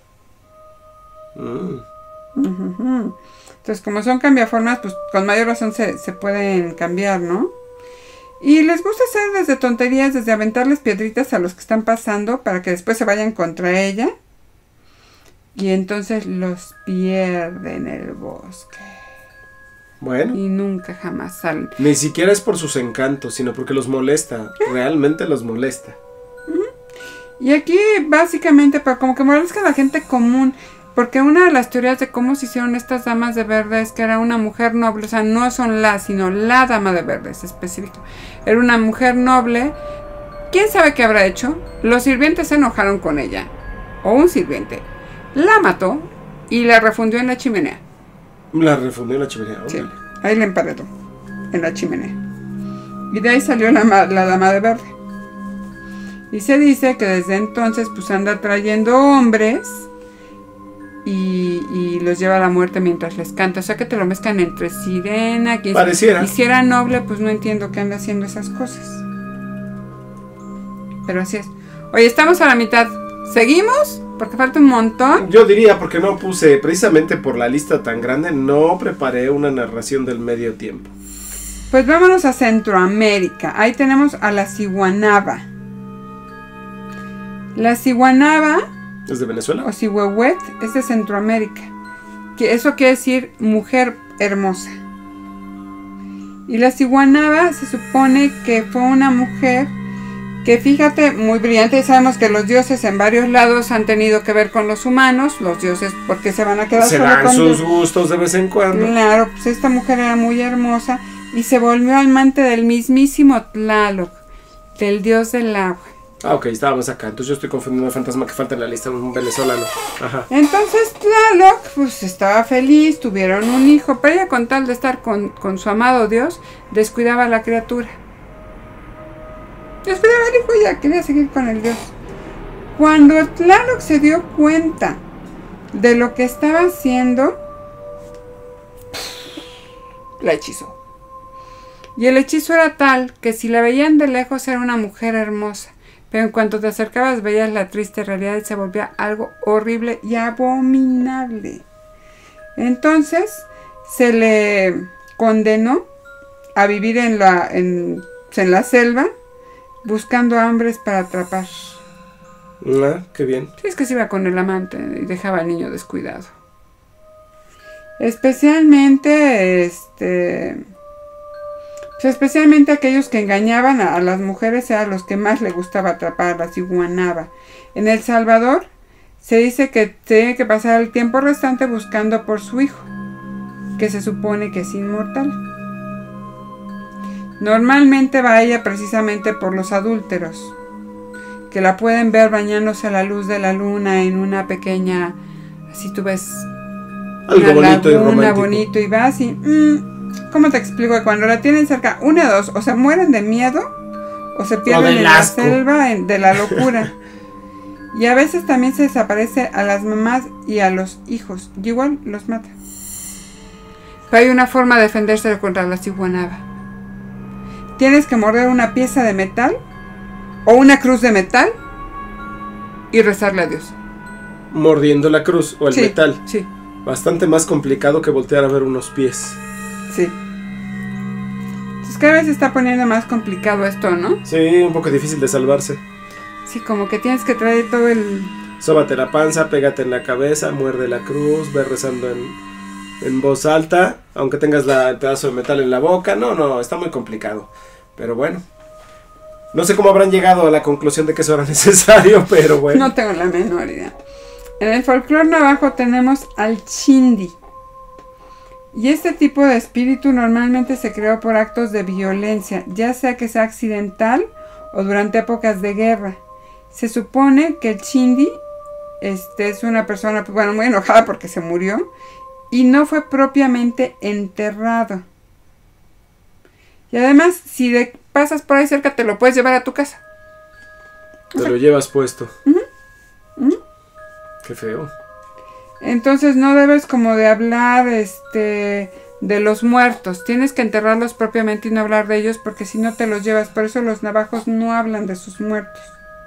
Entonces como son cambiaformas, pues con mayor razón se pueden cambiar, ¿no? Y les gusta hacer desde tonterías, desde aventarles piedritas a los que están pasando para que después se vayan contra ella. Y entonces los pierde en el bosque. Bueno. Y nunca jamás salen. Ni siquiera es por sus encantos, sino porque los molesta. Realmente los molesta. Y aquí básicamente para como que molesta a la gente común. Porque una de las teorías de cómo se hicieron estas damas de verde es que era una mujer noble. O sea, no son sino la dama de verde, es específico. Era una mujer noble. ¿Quién sabe qué habrá hecho? Los sirvientes se enojaron con ella. O un sirviente. La mató y la refundió en la chimenea. La refundió en la chimenea. Sí, ahí la emparedó. En la chimenea. Y de ahí salió la dama de verde. Y se dice que desde entonces pues anda trayendo hombres y los lleva a la muerte mientras les canta. O sea que te lo mezclan entre sirena. Pareciera. Y si era noble, pues no entiendo que anda haciendo esas cosas. Pero así es. Oye, estamos a la mitad. ¿Seguimos? Porque falta un montón. Yo diría, porque no puse, precisamente por la lista tan grande, no preparé una narración del medio tiempo. Pues vámonos a Centroamérica. Ahí tenemos a la Ciguanaba. La Ciguanaba ¿Es de Venezuela? o Cihuehuet es de Centroamérica. Que eso quiere decir mujer hermosa. Y la Ciguanaba se supone que fue una mujer que, fíjate, muy brillante. Y sabemos que los dioses en varios lados han tenido que ver con los humanos. Los dioses, porque se van a quedar se solo dan con sus Dios. gustos de vez en cuando. Claro, pues esta mujer era muy hermosa y se volvió amante del mismísimo Tlaloc, del dios del agua. Ah, ok, estábamos acá. Entonces yo estoy confundiendo el fantasma que falta en la lista, un venezolano. Ajá. Entonces Tlaloc pues estaba feliz, tuvieron un hijo, pero ella, con tal de estar con su amado Dios, descuidaba a la criatura. Descuidaba al hijo y ya quería seguir con el Dios. Cuando Tlaloc se dio cuenta de lo que estaba haciendo, la hechizó. Y el hechizo era tal que si la veían de lejos era una mujer hermosa, pero en cuanto te acercabas veías la triste realidad y se volvía algo horrible y abominable. Entonces se le condenó a vivir en la selva buscando hombres para atrapar. Ah, qué bien. Sí, es que se iba con el amante y dejaba al niño descuidado. Especialmente especialmente aquellos que engañaban a las mujeres eran los que más le gustaba atrapar, la Ciguanaba. En El Salvador se dice que tiene que pasar el tiempo restante buscando por su hijo, que se supone que es inmortal. Normalmente va ella precisamente por los adúlteros, que la pueden ver bañándose a la luz de la luna en una pequeña, así tú ves, algo una bonito laguna, y romántico. bonito, y vas y ¿cómo te explico? Que cuando la tienen cerca, una de dos, o se mueren de miedo o se pierden en la selva de la locura. Y a veces también se desaparece a las mamás y a los hijos, y igual los mata. Pero hay una forma de defenderse contra la Ciguanaba. Tienes que morder una pieza de metal o una cruz de metal y rezarle a Dios. Mordiendo la cruz o el metal. Sí. Bastante más complicado que voltear a ver unos pies. Sí. Entonces cada vez se está poniendo más complicado esto, ¿no? Sí, un poco difícil de salvarse. Sí, como que tienes que traer todo el... Sóbate la panza, pégate en la cabeza, muerde la cruz, ve rezando en voz alta, aunque tengas el pedazo de metal en la boca. No, está muy complicado. Pero bueno. No sé cómo habrán llegado a la conclusión de que eso era necesario, pero bueno. No tengo la menor idea. En el folclore navajo tenemos al chindi. Y este tipo de espíritu normalmente se creó por actos de violencia, ya sea que sea accidental o durante épocas de guerra. Se supone que el chindi es una persona, bueno, muy enojada porque se murió y no fue propiamente enterrado. Y además, si pasas por ahí cerca, te lo puedes llevar a tu casa. Te lo llevas puesto. Qué feo. Entonces no debes como de hablar de los muertos. Tienes que enterrarlos propiamente y no hablar de ellos, porque si no te los llevas. Por eso los navajos no hablan de sus muertos.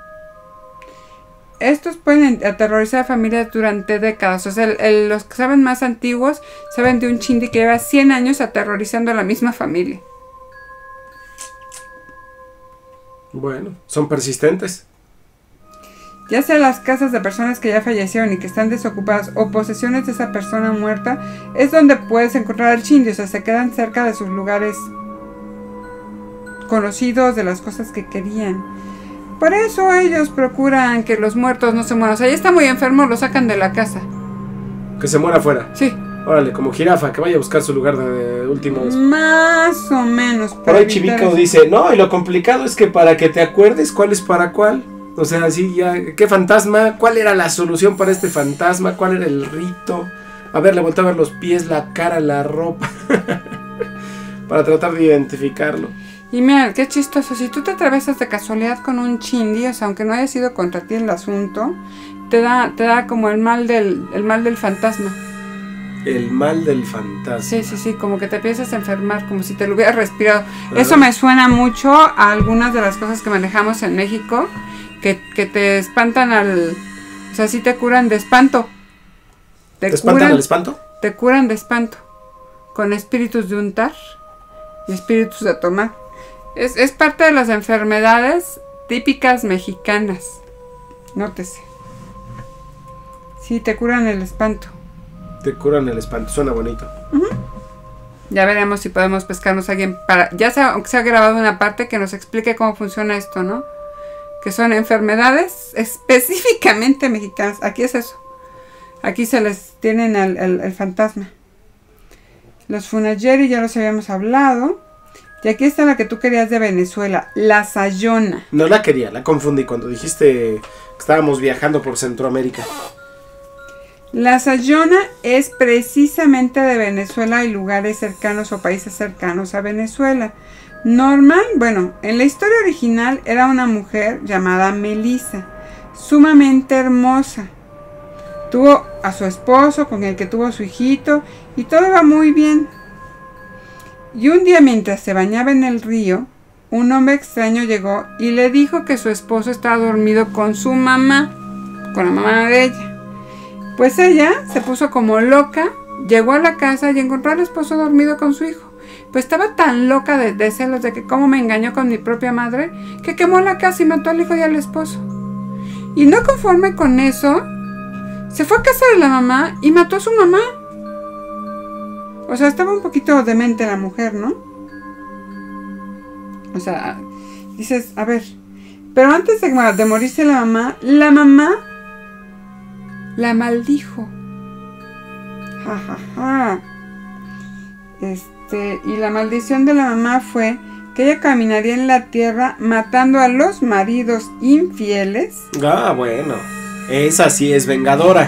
Estos pueden aterrorizar a familias durante décadas. O sea, los que saben más antiguos saben de un chindi que lleva 100 años aterrorizando a la misma familia. Bueno, son persistentes. Ya sea las casas de personas que ya fallecieron y que están desocupadas o posesiones de esa persona muerta, es donde puedes encontrar al chindi. O sea, se quedan cerca de sus lugares conocidos, de las cosas que querían. Por eso ellos procuran que los muertos no se mueran. O sea, ya está muy enfermo, lo sacan de la casa. Que se muera afuera. Sí. Órale, como jirafa, que vaya a buscar su lugar de últimos. Más o menos. Por ahí Chivico dice, no, y lo complicado es que para que te acuerdes cuál es para cuál. O sea, así ya, ¿qué fantasma? ¿Cuál era la solución para este fantasma? ¿Cuál era el rito? A ver, le volteé a ver los pies, la cara, la ropa. Para tratar de identificarlo. Y mira, qué chistoso. Si tú te atravesas de casualidad con un chindi, o sea, aunque no haya sido contra ti el asunto, te da como el mal del fantasma. El mal del fantasma. Sí, como que te empiezas a enfermar, como si te lo hubieras respirado. Eso me suena mucho a algunas de las cosas que manejamos en México, que te espantan o sea, sí te curan de espanto. ¿Te espantan al espanto? Te curan de espanto, con espíritus de untar y espíritus de tomar. Es parte de las enfermedades típicas mexicanas. Nótese. Sí, te curan el espanto. Te curan el espanto, suena bonito. Ya veremos si podemos pescarnos a alguien para, aunque se ha grabado una parte que nos explique cómo funciona esto, ¿no? Que son enfermedades específicamente mexicanas. Aquí es eso. Aquí se les tienen el fantasma. Los funageri ya los habíamos hablado. Y aquí está la que tú querías de Venezuela, la sayona. No la quería, la confundí cuando dijiste que estábamos viajando por Centroamérica. La sayona es precisamente de Venezuela y lugares cercanos o países cercanos a Venezuela. Normal, bueno, en la historia original era una mujer llamada Melissa, sumamente hermosa. Tuvo a su esposo con el que tuvo a su hijito y todo iba muy bien. Y un día mientras se bañaba en el río, un hombre extraño llegó y le dijo que su esposo estaba dormido con su mamá, con la mamá de ella. Pues ella se puso como loca, llegó a la casa y encontró al esposo dormido con su hijo. Pues estaba tan loca de celos de que cómo me engañó con mi propia madre, que quemó la casa y mató al hijo y al esposo. Y no conforme con eso, se fue a casa de la mamá y mató a su mamá. O sea, estaba un poquito demente la mujer, ¿no? O sea, dices, a ver, pero antes de morirse la mamá la maldijo. Ja, ja, ja. Y la maldición de la mamá fue que ella caminaría en la tierra matando a los maridos infieles. Ah, bueno. Esa sí es vengadora.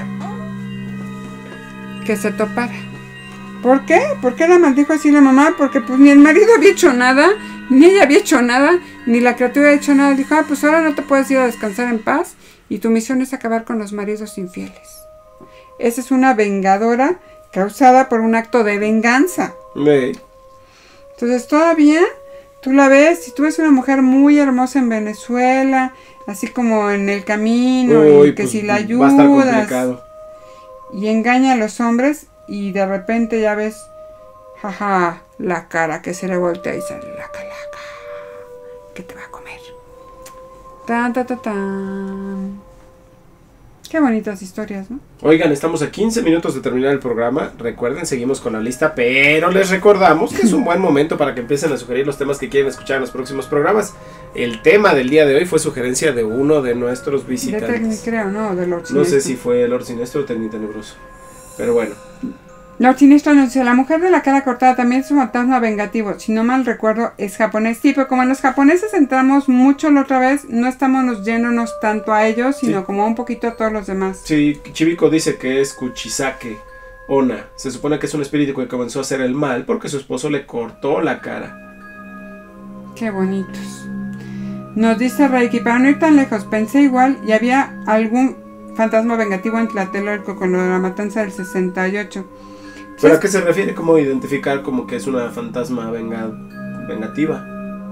Que se topara. ¿Por qué? ¿Por qué la maldijo así la mamá? Porque pues ni el marido había hecho nada, ni ella había hecho nada, ni la criatura había hecho nada. Dijo, pues ahora no te puedes ir a descansar en paz y tu misión es acabar con los maridos infieles. Esa es una vengadora causada por un acto de venganza. Entonces todavía tú la ves, si tú ves una mujer muy hermosa en Venezuela, así como en el camino, y que pues, si la ayudas va a estar complicado. Y engaña a los hombres y de repente ya ves, jaja, la cara que se le voltea y sale la calaca que te va a comer. Tan, tan, tan, tan. Qué bonitas historias, ¿no? Oigan, estamos a 15 minutos de terminar el programa. Recuerden, seguimos con la lista, pero les recordamos que es un buen momento para que empiecen a sugerir los temas que quieren escuchar en los próximos programas. El tema del día de hoy fue sugerencia de uno de nuestros visitantes. Creo, ¿no? De Lord Sinestro. No sé si fue Lord Sinestro o Tenebroso. Pero bueno. Lord Sinestro nos dice, la mujer de la cara cortada también es un fantasma vengativo. Si no mal recuerdo, es japonés. Sí, pero como en los japoneses entramos mucho la otra vez, no estamos yéndonos tanto a ellos, sino sí, como un poquito a todos los demás. Sí, Chivico dice que es Kuchisake Onna. Se supone que es un espíritu que comenzó a hacer el mal porque su esposo le cortó la cara. Qué bonitos. Nos dice Reiki, para no ir tan lejos, pensé igual y había algún fantasma vengativo en Tlatelolco con lo de la matanza del 68. ¿Pero a qué se refiere? ¿Cómo identificar como que es una fantasma vengativa?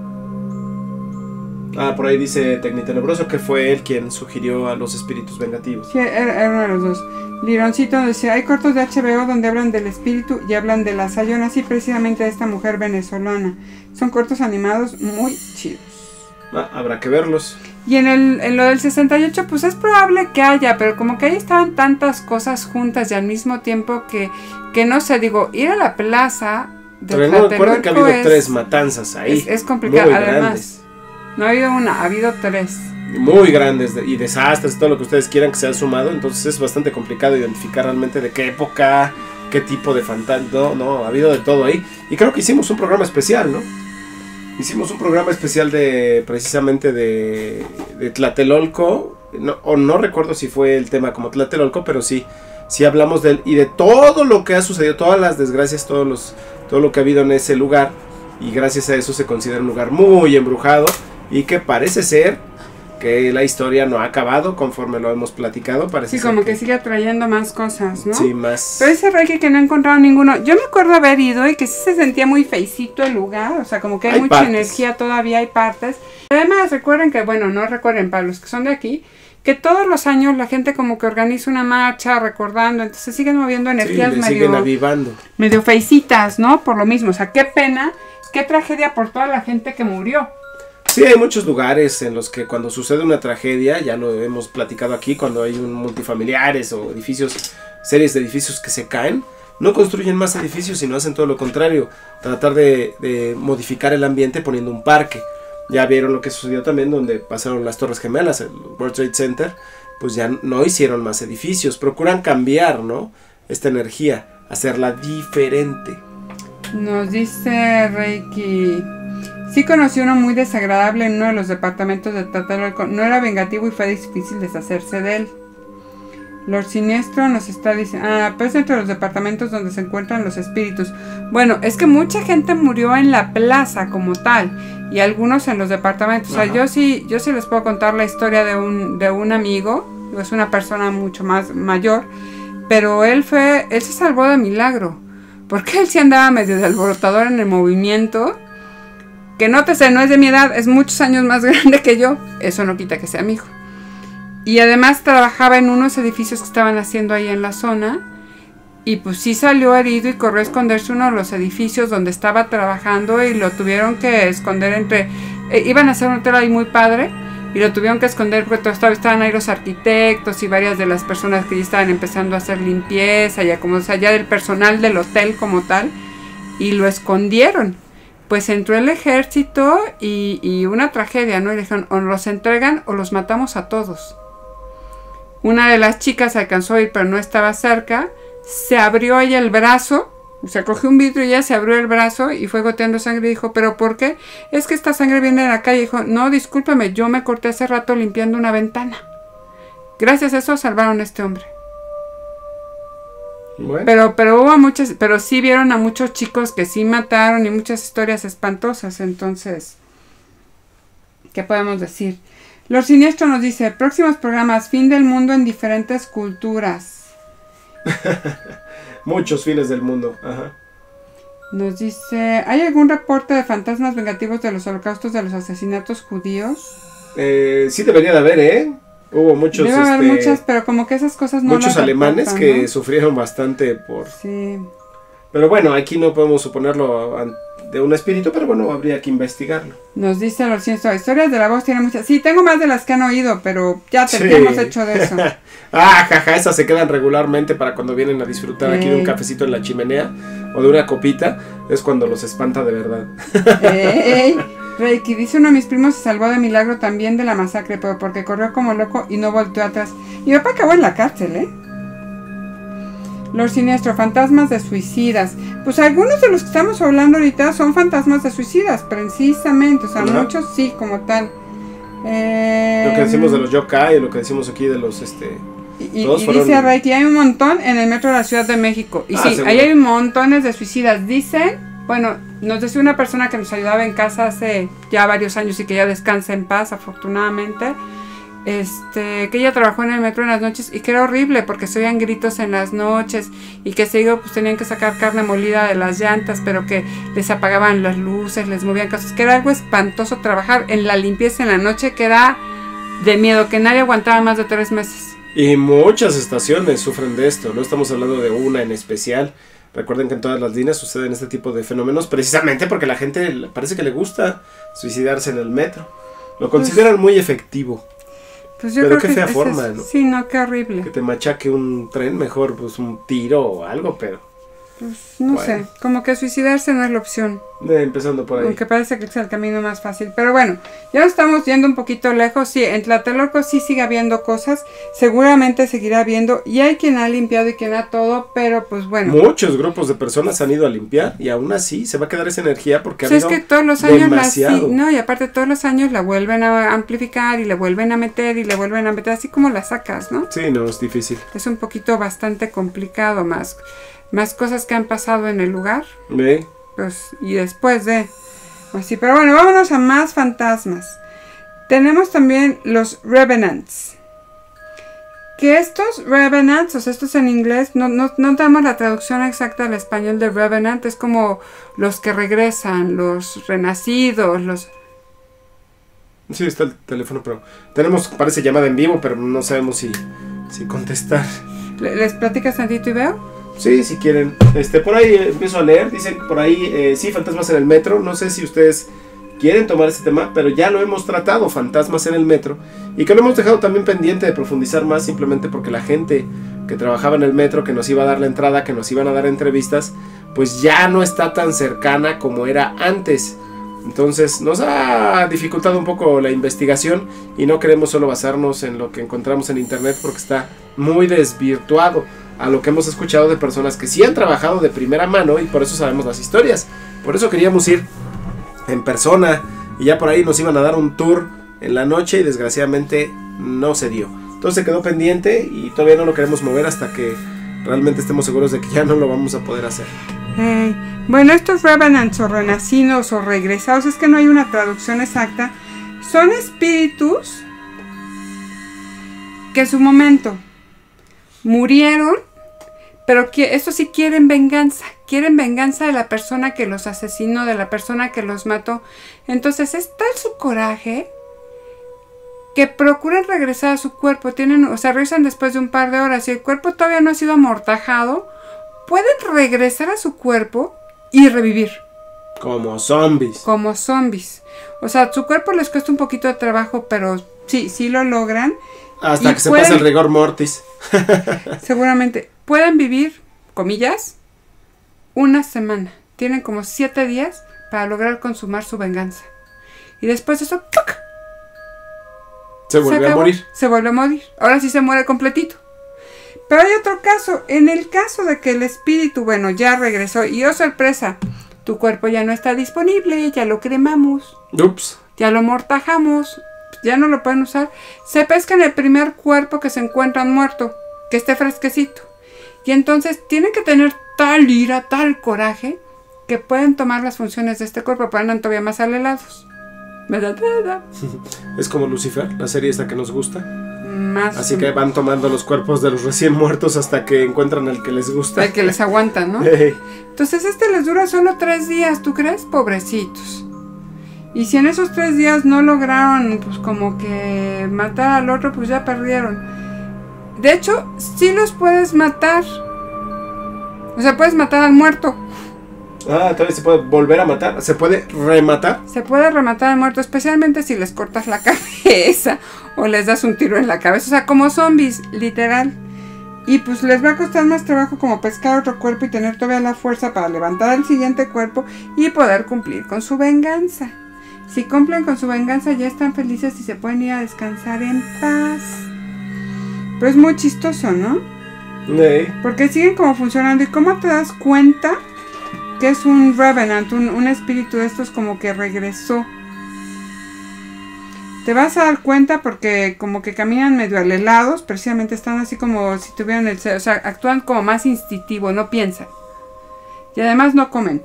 Ah, por ahí dice Tecnitenebroso que fue él quien sugirió a los espíritus vengativos. Sí, era uno de los dos. Lironcito dice, hay cortos de HBO donde hablan del espíritu y hablan de la sayona, así precisamente de esta mujer venezolana. Son cortos animados muy chidos. Habrá que verlos. Y en lo del 68, pues es probable que haya, pero como que ahí estaban tantas cosas juntas y al mismo tiempo que no sé, digo, ir a la plaza de Pero recuerden que ha habido 3 matanzas ahí. Es complicado, muy además. Grandes. No ha habido una, ha habido 3. Muy grandes y desastres, todo lo que ustedes quieran que se ha sumado, entonces es bastante complicado identificar realmente de qué época, qué tipo de fantasma. No, ha habido de todo ahí. Y creo que hicimos un programa especial, ¿no? Hicimos un programa especial precisamente de Tlatelolco, no recuerdo si fue el tema como Tlatelolco, pero sí hablamos de él y de todo lo que ha sucedido, todas las desgracias, todo lo que ha habido en ese lugar, y gracias a eso se considera un lugar muy embrujado y que parece ser que la historia no ha acabado conforme lo hemos platicado. Parece sí, como que sigue trayendo más cosas, ¿no? Sí, más. Pero ese Reiki que no he encontrado ninguno. Yo me acuerdo haber ido y que sí se sentía muy feicito el lugar. O sea, como que hay mucha partes. Energía, todavía hay partes. Además, recuerden que, bueno, no recuerden para los que son de aquí, que todos los años la gente como que organiza una marcha recordando. Entonces siguen moviendo energías siguen avivando. Medio feicitas, ¿no? Por lo mismo. O sea, qué pena, qué tragedia por toda la gente que murió. Sí, hay muchos lugares en los que cuando sucede una tragedia, ya lo hemos platicado aquí, cuando hay multifamiliares o series de edificios que se caen, no construyen más edificios, sino hacen todo lo contrario, tratar de modificar el ambiente poniendo un parque. Ya vieron lo que sucedió también donde pasaron las Torres Gemelas, el World Trade Center, pues ya no hicieron más edificios, procuran cambiar, ¿no? Esta energía, hacerla diferente. Nos dice Reiki... Sí conocí uno muy desagradable en uno de los departamentos de Tlatelolco. No era vengativo y fue difícil deshacerse de él. Lord Siniestro nos está diciendo... pero es entre los departamentos donde se encuentran los espíritus. Bueno, es que mucha gente murió en la plaza como tal. Y algunos en los departamentos. Ajá. O sea, yo sí les puedo contar la historia de un amigo. Es una persona mucho más mayor. Pero él se salvó de milagro. Porque él sí andaba medio de alborotador en el movimiento... Que nótese, no es de mi edad, es muchos años más grande que yo. Eso no quita que sea mi hijo. Y además trabajaba en unos edificios que estaban haciendo ahí en la zona. Y pues sí salió herido y corrió a esconderse uno de los edificios donde estaba trabajando. Y lo tuvieron que esconder iban a hacer un hotel ahí muy padre. Y lo tuvieron que esconder porque todavía estaban ahí los arquitectos y varias de las personas que ya estaban empezando a hacer limpieza. Ya como, o sea, ya del personal del hotel como tal. Y lo escondieron. Pues entró el ejército y una tragedia, ¿no? Y dijeron, o los entregan o los matamos a todos. Una de las chicas alcanzó a ir, pero no estaba cerca. Se abrió ella el brazo, se cogió un vidrio y ella se abrió el brazo y fue goteando sangre y dijo, ¿pero por qué? Es que esta sangre viene de la calle. Y dijo, no, discúlpeme, yo me corté hace rato limpiando una ventana. Gracias a eso salvaron a este hombre. Bueno. Pero hubo pero sí vieron a muchos chicos que sí mataron y muchas historias espantosas. Entonces, ¿qué podemos decir? Lord Siniestro nos dice, próximos programas, fin del mundo en diferentes culturas. Muchos fines del mundo. Ajá. Nos dice, ¿hay algún reporte de fantasmas vengativos de los holocaustos de los asesinatos judíos? Sí debería de haber, ¿eh? Hubo muchos... Debe haber muchas, pero como que esas cosas no muchos alemanes reportan, que ¿no? sufrieron bastante por... Sí. Pero bueno, aquí no podemos suponerlo de un espíritu, pero bueno, habría que investigarlo. Nos dice Lord Siniestro, historias de la voz tiene muchas... Sí, tengo más de las que han oído, pero ya hemos hecho de eso. Jaja, esas se quedan regularmente para cuando vienen a disfrutar aquí de un cafecito en la chimenea o de una copita, es cuando los espanta de verdad. Reiki, dice uno de mis primos se salvó de milagro también de la masacre, pero porque corrió como loco y no volteó atrás. Y mi papá acabó en la cárcel, ¿eh? Lord Siniestro, fantasmas de suicidas. Pues algunos de los que estamos hablando ahorita son fantasmas de suicidas, precisamente. O sea, muchos sí, como tal. Lo que decimos de los yokai, lo que decimos aquí de los... Y dice Reiki, hay un montón en el metro de la Ciudad de México. Y sí, seguro. Ahí hay montones de suicidas. Dicen, bueno, nos decía una persona que nos ayudaba en casa hace ya varios años y que ya descansa en paz, afortunadamente, que ella trabajó en el metro en las noches y que era horrible porque se oían gritos en las noches y que seguido pues tenían que sacar carne molida de las llantas, pero que les apagaban las luces, les movían cosas, que era algo espantoso trabajar en la limpieza en la noche, que era de miedo, que nadie aguantaba más de 3 meses. Y muchas estaciones sufren de esto, no estamos hablando de una en especial. Recuerden que en todas las líneas suceden este tipo de fenómenos precisamente porque a la gente parece que le gusta suicidarse en el metro. Lo consideran muy efectivo. Pues yo Pero creo qué que fea forma, ¿no? Sí, no, qué horrible. Que te machaque un tren, mejor pues un tiro o algo, pero... Pues no sé, como que suicidarse no es la opción. Empezando por ahí. Aunque parece que es el camino más fácil. Pero bueno, ya estamos yendo un poquito lejos. Sí, en Tlatelolco sí sigue habiendo cosas. Seguramente seguirá habiendo. Y hay quien ha limpiado y quien ha todo. Pero pues bueno. Muchos grupos de personas han ido a limpiar. Y aún así se va a quedar esa energía porque Pues ha habido es que todos los años demasiado. no, y aparte todos los años la vuelven a amplificar. Y le vuelven a meter y le vuelven a meter. Así como la sacas, ¿no? Sí, no, es difícil. Es un poquito bastante complicado. Más cosas que han pasado en el lugar. ¿Ve? Pues, y después de... Así, pero bueno, vámonos a más fantasmas. Tenemos también los Revenants. Que estos Revenants, o sea, estos en inglés, no tenemos la traducción exacta al español de Revenant. Es como los que regresan, los renacidos, los... Sí, está el teléfono, pero... Tenemos, parece llamada en vivo, pero no sabemos si contestar. ¿Les platicas tantito y veo? Sí, si quieren. Por ahí empiezo a leer. Dicen por ahí, sí, fantasmas en el metro. No sé si ustedes quieren tomar este tema, pero ya lo hemos tratado, fantasmas en el metro. Y que lo hemos dejado también pendiente de profundizar más, simplemente porque la gente que trabajaba en el metro, que nos iba a dar la entrada, que nos iban a dar entrevistas, pues ya no está tan cercana como era antes. Entonces nos ha dificultado un poco la investigación y no queremos solo basarnos en lo que encontramos en internet porque está muy desvirtuado a lo que hemos escuchado de personas que sí han trabajado de primera mano y por eso sabemos las historias. Por eso queríamos ir en persona y ya por ahí nos iban a dar un tour en la noche y desgraciadamente no se dio. Entonces quedó pendiente y todavía no lo queremos mover hasta que realmente estemos seguros de que ya no lo vamos a poder hacer. Bueno, estos Revenants o renacidos o regresados, es que no hay una traducción exacta, son espíritus que en su momento murieron, pero que estos sí quieren venganza de la persona que los asesinó, de la persona que los mató. Entonces es tal su coraje que procuran regresar a su cuerpo, regresan después de un par de horas y el cuerpo todavía no ha sido amortajado, pueden regresar a su cuerpo y revivir. Como zombies. O sea, su cuerpo les cuesta un poquito de trabajo, pero sí lo logran. Hasta que se pase el rigor mortis. Seguramente. Pueden vivir, comillas, una semana. Tienen como 7 días para lograr consumar su venganza. Y después de eso, ¡tuc! Se vuelve a morir. Se vuelve a morir. Ahora sí se muere completito. Pero hay otro caso. En el caso de que el espíritu, bueno, ya regresó y, oh sorpresa, tu cuerpo ya no está disponible, ya lo cremamos. Ups. Ya lo amortajamos, ya no lo pueden usar. Se pesca en el primer cuerpo que se encuentran muerto, que esté fresquecito. Y entonces tienen que tener tal ira, tal coraje, que pueden tomar las funciones de este cuerpo, pero andan todavía más alelados. Es como Lucifer, la serie esta que nos gusta. Más Así que van tomando los cuerpos de los recién muertos hasta que encuentran el que les gusta. El que les aguanta, ¿no? Entonces les dura solo 3 días, ¿tú crees? Pobrecitos. Y si en esos 3 días no lograron, pues como que matar al otro, pues ya perdieron. De hecho, sí los puedes matar. O sea, puedes matar al muerto. Todavía se puede volver a matar. ¿Se puede rematar? Se puede rematar al muerto, especialmente si les cortas la cabeza o les das un tiro en la cabeza. O sea, como zombies, literal. Y pues les va a costar más trabajo como pescar otro cuerpo y tener todavía la fuerza para levantar el siguiente cuerpo y poder cumplir con su venganza. Si cumplen con su venganza ya están felices y se pueden ir a descansar en paz. Pero es muy chistoso, ¿no? Porque siguen como funcionando. ¿Y cómo te das cuenta que es un Revenant, un espíritu de estos como que regresó? Te vas a dar cuenta porque como que caminan medio alelados, precisamente están así como si tuvieran o sea, actúan como más instintivo, no piensan. Y además no comen.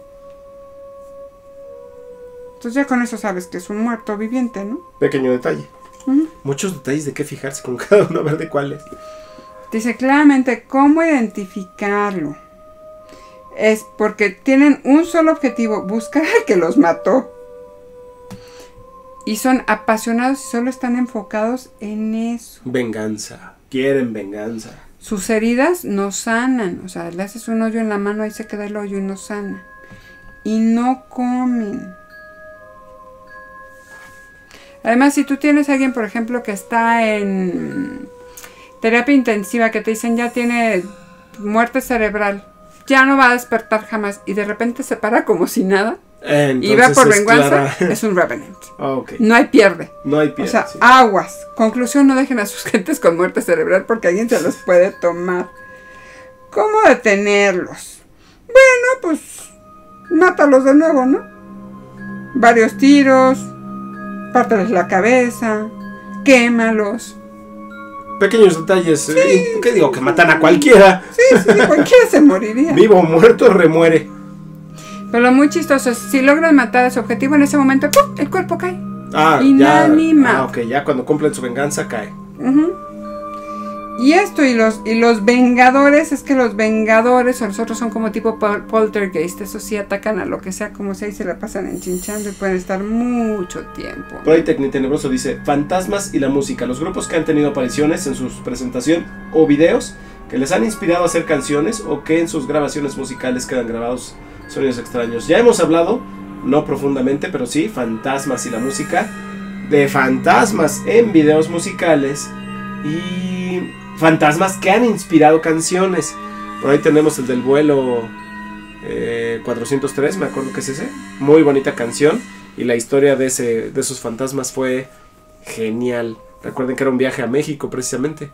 Entonces ya con eso sabes que es un muerto viviente, ¿no? Pequeño detalle. Muchos detalles de qué fijarse con cada uno, a ver de cuáles. Dice claramente cómo identificarlo. Es porque tienen un solo objetivo, buscar al que los mató. Y son apasionados y solo están enfocados en eso. Venganza. Quieren venganza. Sus heridas no sanan. O sea, le haces un hoyo en la mano, ahí se queda el hoyo y no sana. Y no comen. Además, si tú tienes a alguien, por ejemplo, que está en terapia intensiva, que te dicen ya tiene muerte cerebral, ya no va a despertar jamás, y de repente se para como si nada, y va por venganza, es un Revenant. Okay. No hay pierde. No hay pierde. O sea, sí. Aguas. Conclusión, no dejen a sus gentes con muerte cerebral porque alguien se los puede tomar. ¿Cómo detenerlos? Bueno, pues mátalos de nuevo, ¿no? Varios tiros, párteles la cabeza, quémalos. Pequeños detalles. Sí, ¿qué digo? Que matan a cualquiera. Sí, cualquiera se moriría. Vivo o muerto, remuere. Pero lo muy chistoso es, si logran matar a su objetivo en ese momento, ¡pum!, el cuerpo cae. Inanimado. Ok, ya cuando cumplen su venganza cae. Y esto y los vengadores, es que los vengadores o los otros son como tipo poltergeist, eso sí atacan a lo que sea, como sea, y se la pasan enchinchando y pueden estar mucho tiempo. Por ahí Tecnitenebroso dice, fantasmas y la música, los grupos que han tenido apariciones en sus presentación o videos que les han inspirado a hacer canciones o que en sus grabaciones musicales quedan grabados sonidos extraños. Ya hemos hablado, no profundamente, pero sí, fantasmas y la música, de fantasmas en videos musicales y fantasmas que han inspirado canciones. Por ahí tenemos el del vuelo 403, me acuerdo que es ese. Muy bonita canción. Y la historia de esos fantasmas fue genial. Recuerden que era un viaje a México precisamente.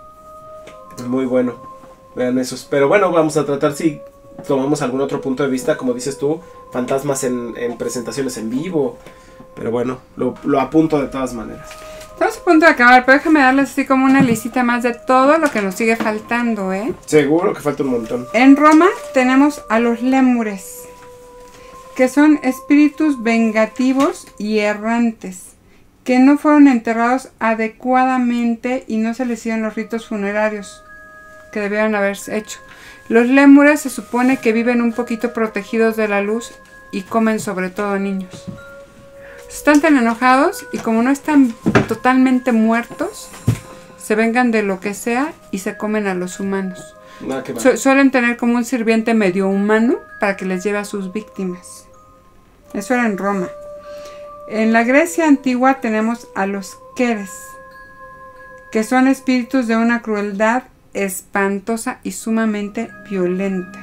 Muy bueno. Vean esos. Pero bueno, vamos a tratar si tomamos algún otro punto de vista, como dices tú, fantasmas en presentaciones en vivo. Pero bueno, lo apunto de todas maneras. Estamos a punto de acabar, pero déjame darles así como una listita más de todo lo que nos sigue faltando, ¿eh? Seguro que falta un montón. En Roma tenemos a los lémures, que son espíritus vengativos y errantes, que no fueron enterrados adecuadamente y no se les hicieron los ritos funerarios que debieron haberse hecho. Los lémures se supone que viven un poquito protegidos de la luz y comen sobre todo niños. Están tan enojados y como no están totalmente muertos, se vengan de lo que sea y se comen a los humanos. Suelen tener como un sirviente medio humano para que les lleve a sus víctimas. Eso era en Roma. En la Grecia antigua tenemos a los Keres, que son espíritus de una crueldad espantosa y sumamente violenta.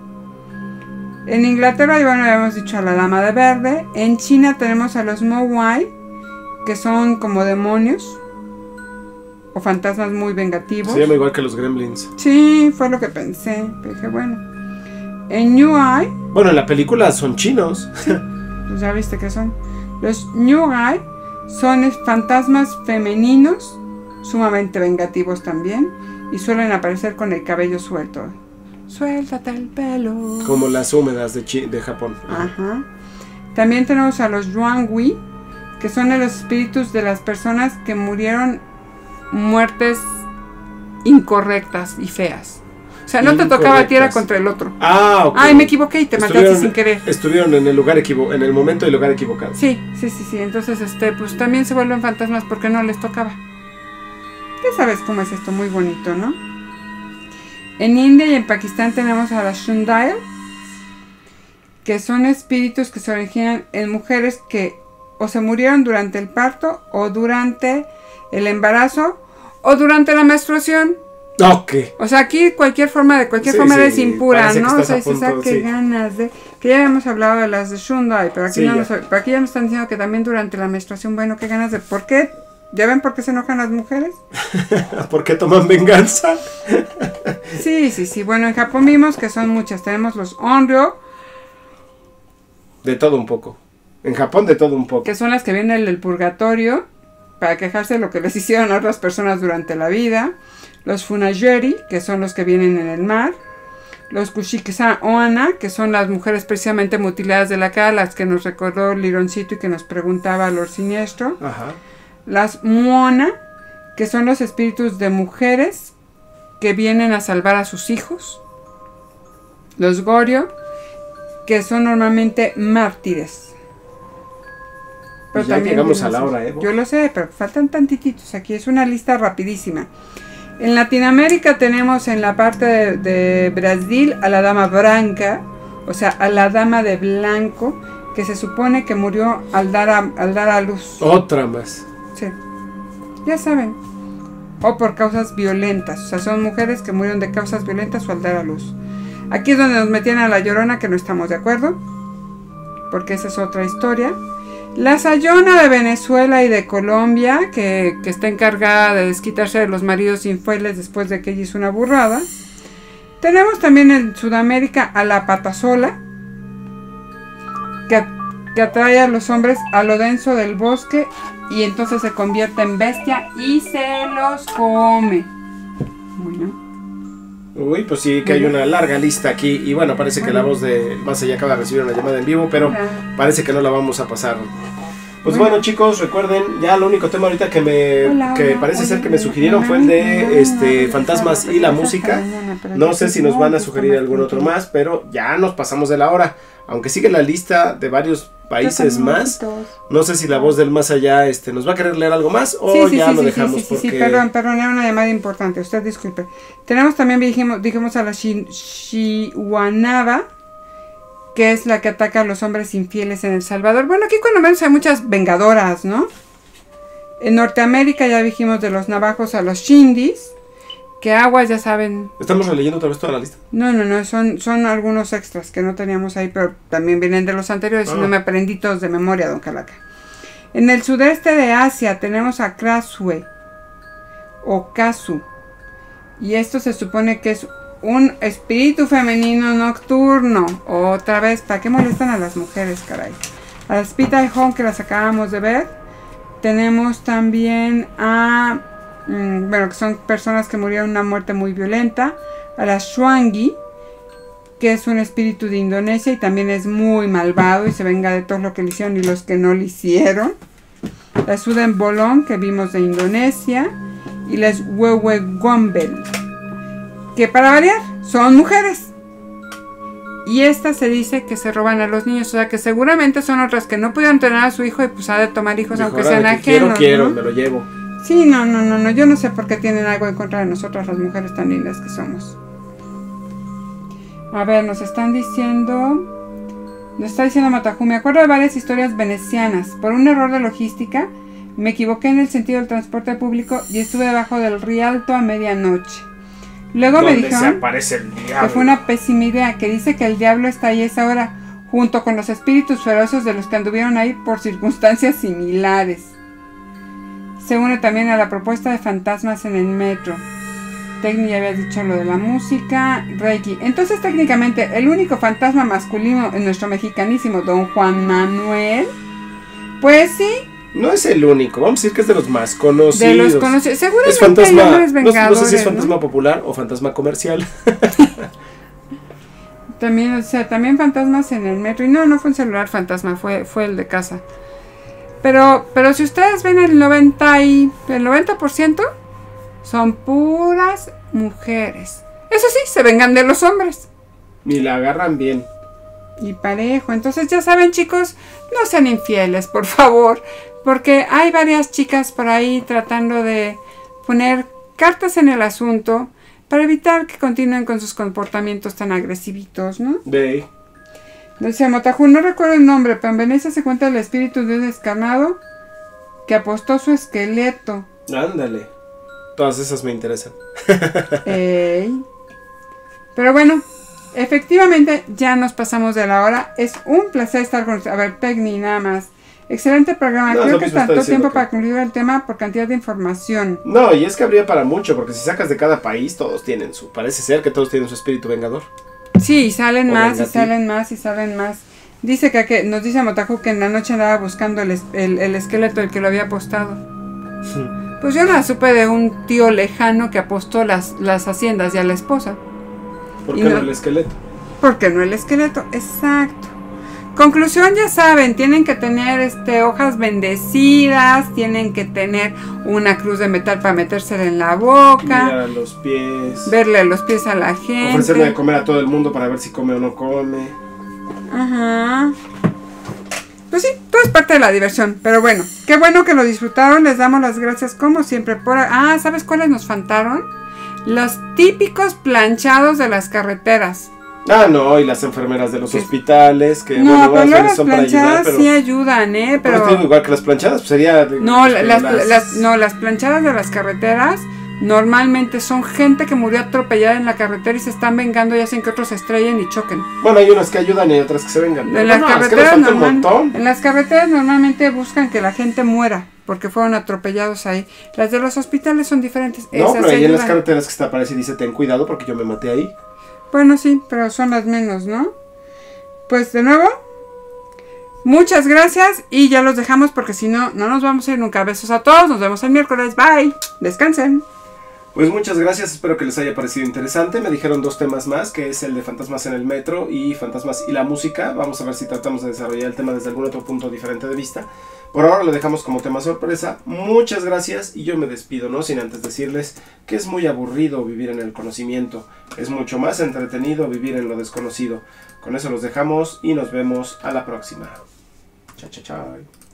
En Inglaterra, ya bueno, habíamos dicho a la Dama de Verde. En China tenemos a los Moai, que son como demonios o fantasmas muy vengativos. Se llama igual que los Gremlins. Sí, fue lo que pensé. Pero dije, bueno. En New Eye. Bueno, en la película son chinos. Sí, pues ya viste que son. Los New Eye son fantasmas femeninos, sumamente vengativos también, y suelen aparecer con el cabello suelto. Suéltate el pelo. Como las húmedas de Japón. Ajá. También tenemos a los Yuan-Wi, que son los espíritus de las personas que murieron muertes incorrectas y feas. O sea, no te tocaba a ti, era contra el otro. Ah, ok. Ay, me equivoqué y te mataste sin querer. Estuvieron en el lugar en el momento y lugar equivocado. Sí. Entonces, pues también se vuelven fantasmas porque no les tocaba. Ya sabes cómo es esto, muy bonito, ¿no? En India y en Pakistán tenemos a las Shundail, que son espíritus que se originan en mujeres que o se murieron durante el parto, o durante el embarazo, o durante la menstruación. Ok. O sea, aquí cualquier forma es impura, ¿no? O sea, qué ganas de... Que ya habíamos hablado de las de Shundail, pero aquí, pero aquí ya nos están diciendo que también durante la menstruación, bueno, qué ganas de... ¿Por qué? ¿Ya ven por qué se enojan las mujeres? ¿Por qué toman venganza? Sí. Bueno, en Japón vimos que son muchas. Tenemos los Onryo. De todo un poco. En Japón de todo un poco. Que son las que vienen del purgatorio para quejarse de lo que les hicieron a otras personas durante la vida. Los Funageri, que son los que vienen en el mar. Los Kushikisa Oana, que son las mujeres precisamente mutiladas de la cara, las que nos recordó Lironcito y que nos preguntaba Lord Siniestro. Ajá. Las Muona, que son los espíritus de mujeres que vienen a salvar a sus hijos. Los Goryo, que son normalmente mártires. Pero ya llegamos a la hora, Yo lo sé, pero faltan tantititos. Aquí es una lista rapidísima. En Latinoamérica tenemos en la parte de Brasil a la Dama Branca, o sea, a la Dama de Blanco, que se supone que murió al dar a luz. Otra más. Sí, ya saben. O por causas violentas. O sea, son mujeres que murieron de causas violentas o al dar a luz. Aquí es donde nos metían a la Llorona, que no estamos de acuerdo, porque esa es otra historia. La Sayona de Venezuela y de Colombia, que está encargada de desquitarse de los maridos infieles después de que ella hizo una burrada. Tenemos también en Sudamérica a la Patasola, que atrae a los hombres a lo denso del bosque y entonces se convierte en bestia y se los come. Bueno. Uy, pues sí que hay una larga lista aquí. Y bueno, parece que la voz de Más Allá acaba de recibir una llamada en vivo, pero parece que no la vamos a pasar. Pues bueno, chicos, recuerden, ya lo único tema ahorita que parece ser que me sugirieron fue el de fantasmas y la música. No sé si nos van a sugerir algún otro más, pero ya nos pasamos de la hora. Aunque sigue la lista de varios países más, no sé si la voz del Más Allá nos va a querer leer algo más o ya lo dejamos. Sí, perdón, era una llamada importante, usted disculpe. Tenemos también, dijimos a la Shiwanaba, que es la que ataca a los hombres infieles en El Salvador. Bueno, aquí cuando menos hay muchas vengadoras, ¿no? En Norteamérica ya dijimos de los navajos a los shindis, que aguas, ya saben. ¿Estamos releyendo otra vez toda la lista? No, son algunos extras que no teníamos ahí, pero también vienen de los anteriores y no me aprendí todos de memoria, don Calaca. En el sudeste de Asia tenemos a Krasue o Kazu, y esto se supone que es un espíritu femenino nocturno. Otra vez, ¿para qué molestan a las mujeres, caray? A las Pita y Hong, que las acabamos de ver. Tenemos también a... que son personas que murieron una muerte muy violenta. A la Shwangi, que es un espíritu de Indonesia y también es muy malvado y se venga de todo lo que le hicieron y los que no le hicieron. La Suden Bolong, que vimos de Indonesia. Y las Wewe Gombel, que para variar son mujeres. Y estas se dice que se roban a los niños, o sea que seguramente son otras que no pudieron tener a su hijo y pues ha de tomar hijos. Dijo, aunque sean ajenos. Quiero, ¿no? Me lo llevo. Sí, no, yo no sé por qué tienen algo en contra de nosotras las mujeres tan lindas que somos. A ver, nos está diciendo Matajú, me acuerdo de varias historias venecianas. Por un error de logística me equivoqué en el sentido del transporte público y estuve debajo del Rialto a medianoche. Luego me dijeron que fue una pésima idea, que dice que el diablo está ahí a esa hora, junto con los espíritus feroces de los que anduvieron ahí por circunstancias similares. Se une también a la propuesta de fantasmas en el metro. Tecni ya había dicho lo de la música. Reiki. Entonces técnicamente el único fantasma masculino en nuestro mexicanísimo Don Juan Manuel, pues sí. No es el único, vamos a decir que es de los más conocidos. De los conocidos, seguramente es fantasma, hay hombres vengadores, no sé si es fantasma popular o fantasma comercial. También fantasmas en el metro. Y no fue un celular fantasma, fue el de casa. Pero si ustedes ven el 90% son puras mujeres. Eso sí, se vengan de los hombres. Y la agarran bien. Y parejo. Entonces ya saben, chicos, no sean infieles, por favor. Porque hay varias chicas por ahí tratando de poner cartas en el asunto para evitar que continúen con sus comportamientos tan agresivitos, ¿no? De. Dice Motajú, no recuerdo el nombre, pero en Venecia se cuenta el espíritu de un descarnado que apostó su esqueleto. Ándale. Todas esas me interesan. Pero bueno, efectivamente ya nos pasamos de la hora. Es un placer estar con ustedes. A ver, Tecni, nada más. Excelente programa. Creo que tanto tiempo para concluir el tema por cantidad de información. No, y es que habría para mucho, porque si sacas de cada país, todos tienen parece ser que todos tienen su espíritu vengador. Sí, y salen más, y salen más. Dice que nos dice Motajú que en la noche andaba buscando el esqueleto, el que lo había apostado. Pues yo no supe de un tío lejano que apostó las haciendas y a la esposa. ¿Por qué no el esqueleto? Porque no el esqueleto, exacto. Conclusión, ya saben, tienen que tener hojas bendecidas, tienen que tener una cruz de metal para metérsela en la boca. Mirar los pies. Verle los pies a la gente. Ofrecerle de comer a todo el mundo para ver si come o no come. Ajá. Pues sí, todo es parte de la diversión. Pero bueno, qué bueno que lo disfrutaron. Les damos las gracias como siempre por... ¿sabes cuáles nos faltaron? Los típicos planchados de las carreteras. Ah, no, y las enfermeras de los Sí. hospitales, que No, bueno, pero luego buenas las son para ayudar, planchadas pero... sí ayudan, ¿eh? Pero te Pero... digo, igual que las planchadas, pues sería... No, las planchadas de las carreteras normalmente son gente que murió atropellada en la carretera y se están vengando y hacen que otros se estrellen y choquen. Bueno, hay unas que ayudan y hay otras que se vengan. En Pero las, no, es que nos carreteras falta un montón. en las carreteras normalmente buscan que la gente muera porque fueron atropellados ahí. Las de los hospitales son diferentes. No, Esas pero sí ahí en las ayudan. carreteras que está aparece y dice, ten cuidado porque yo me maté ahí. Bueno, sí, pero son las menos, ¿no? Pues de nuevo, muchas gracias y ya los dejamos porque si no, no nos vamos a ir nunca. Besos a todos, nos vemos el miércoles. Bye, descansen. Pues muchas gracias, espero que les haya parecido interesante. Me dijeron 2 temas más, que es el de fantasmas en el metro y fantasmas y la música. Vamos a ver si tratamos de desarrollar el tema desde algún otro punto diferente de vista. Por ahora lo dejamos como tema sorpresa. Muchas gracias y yo me despido, no sin antes decirles que es muy aburrido vivir en el conocimiento. Es mucho más entretenido vivir en lo desconocido. Con eso los dejamos y nos vemos a la próxima. Chao, chao, chao.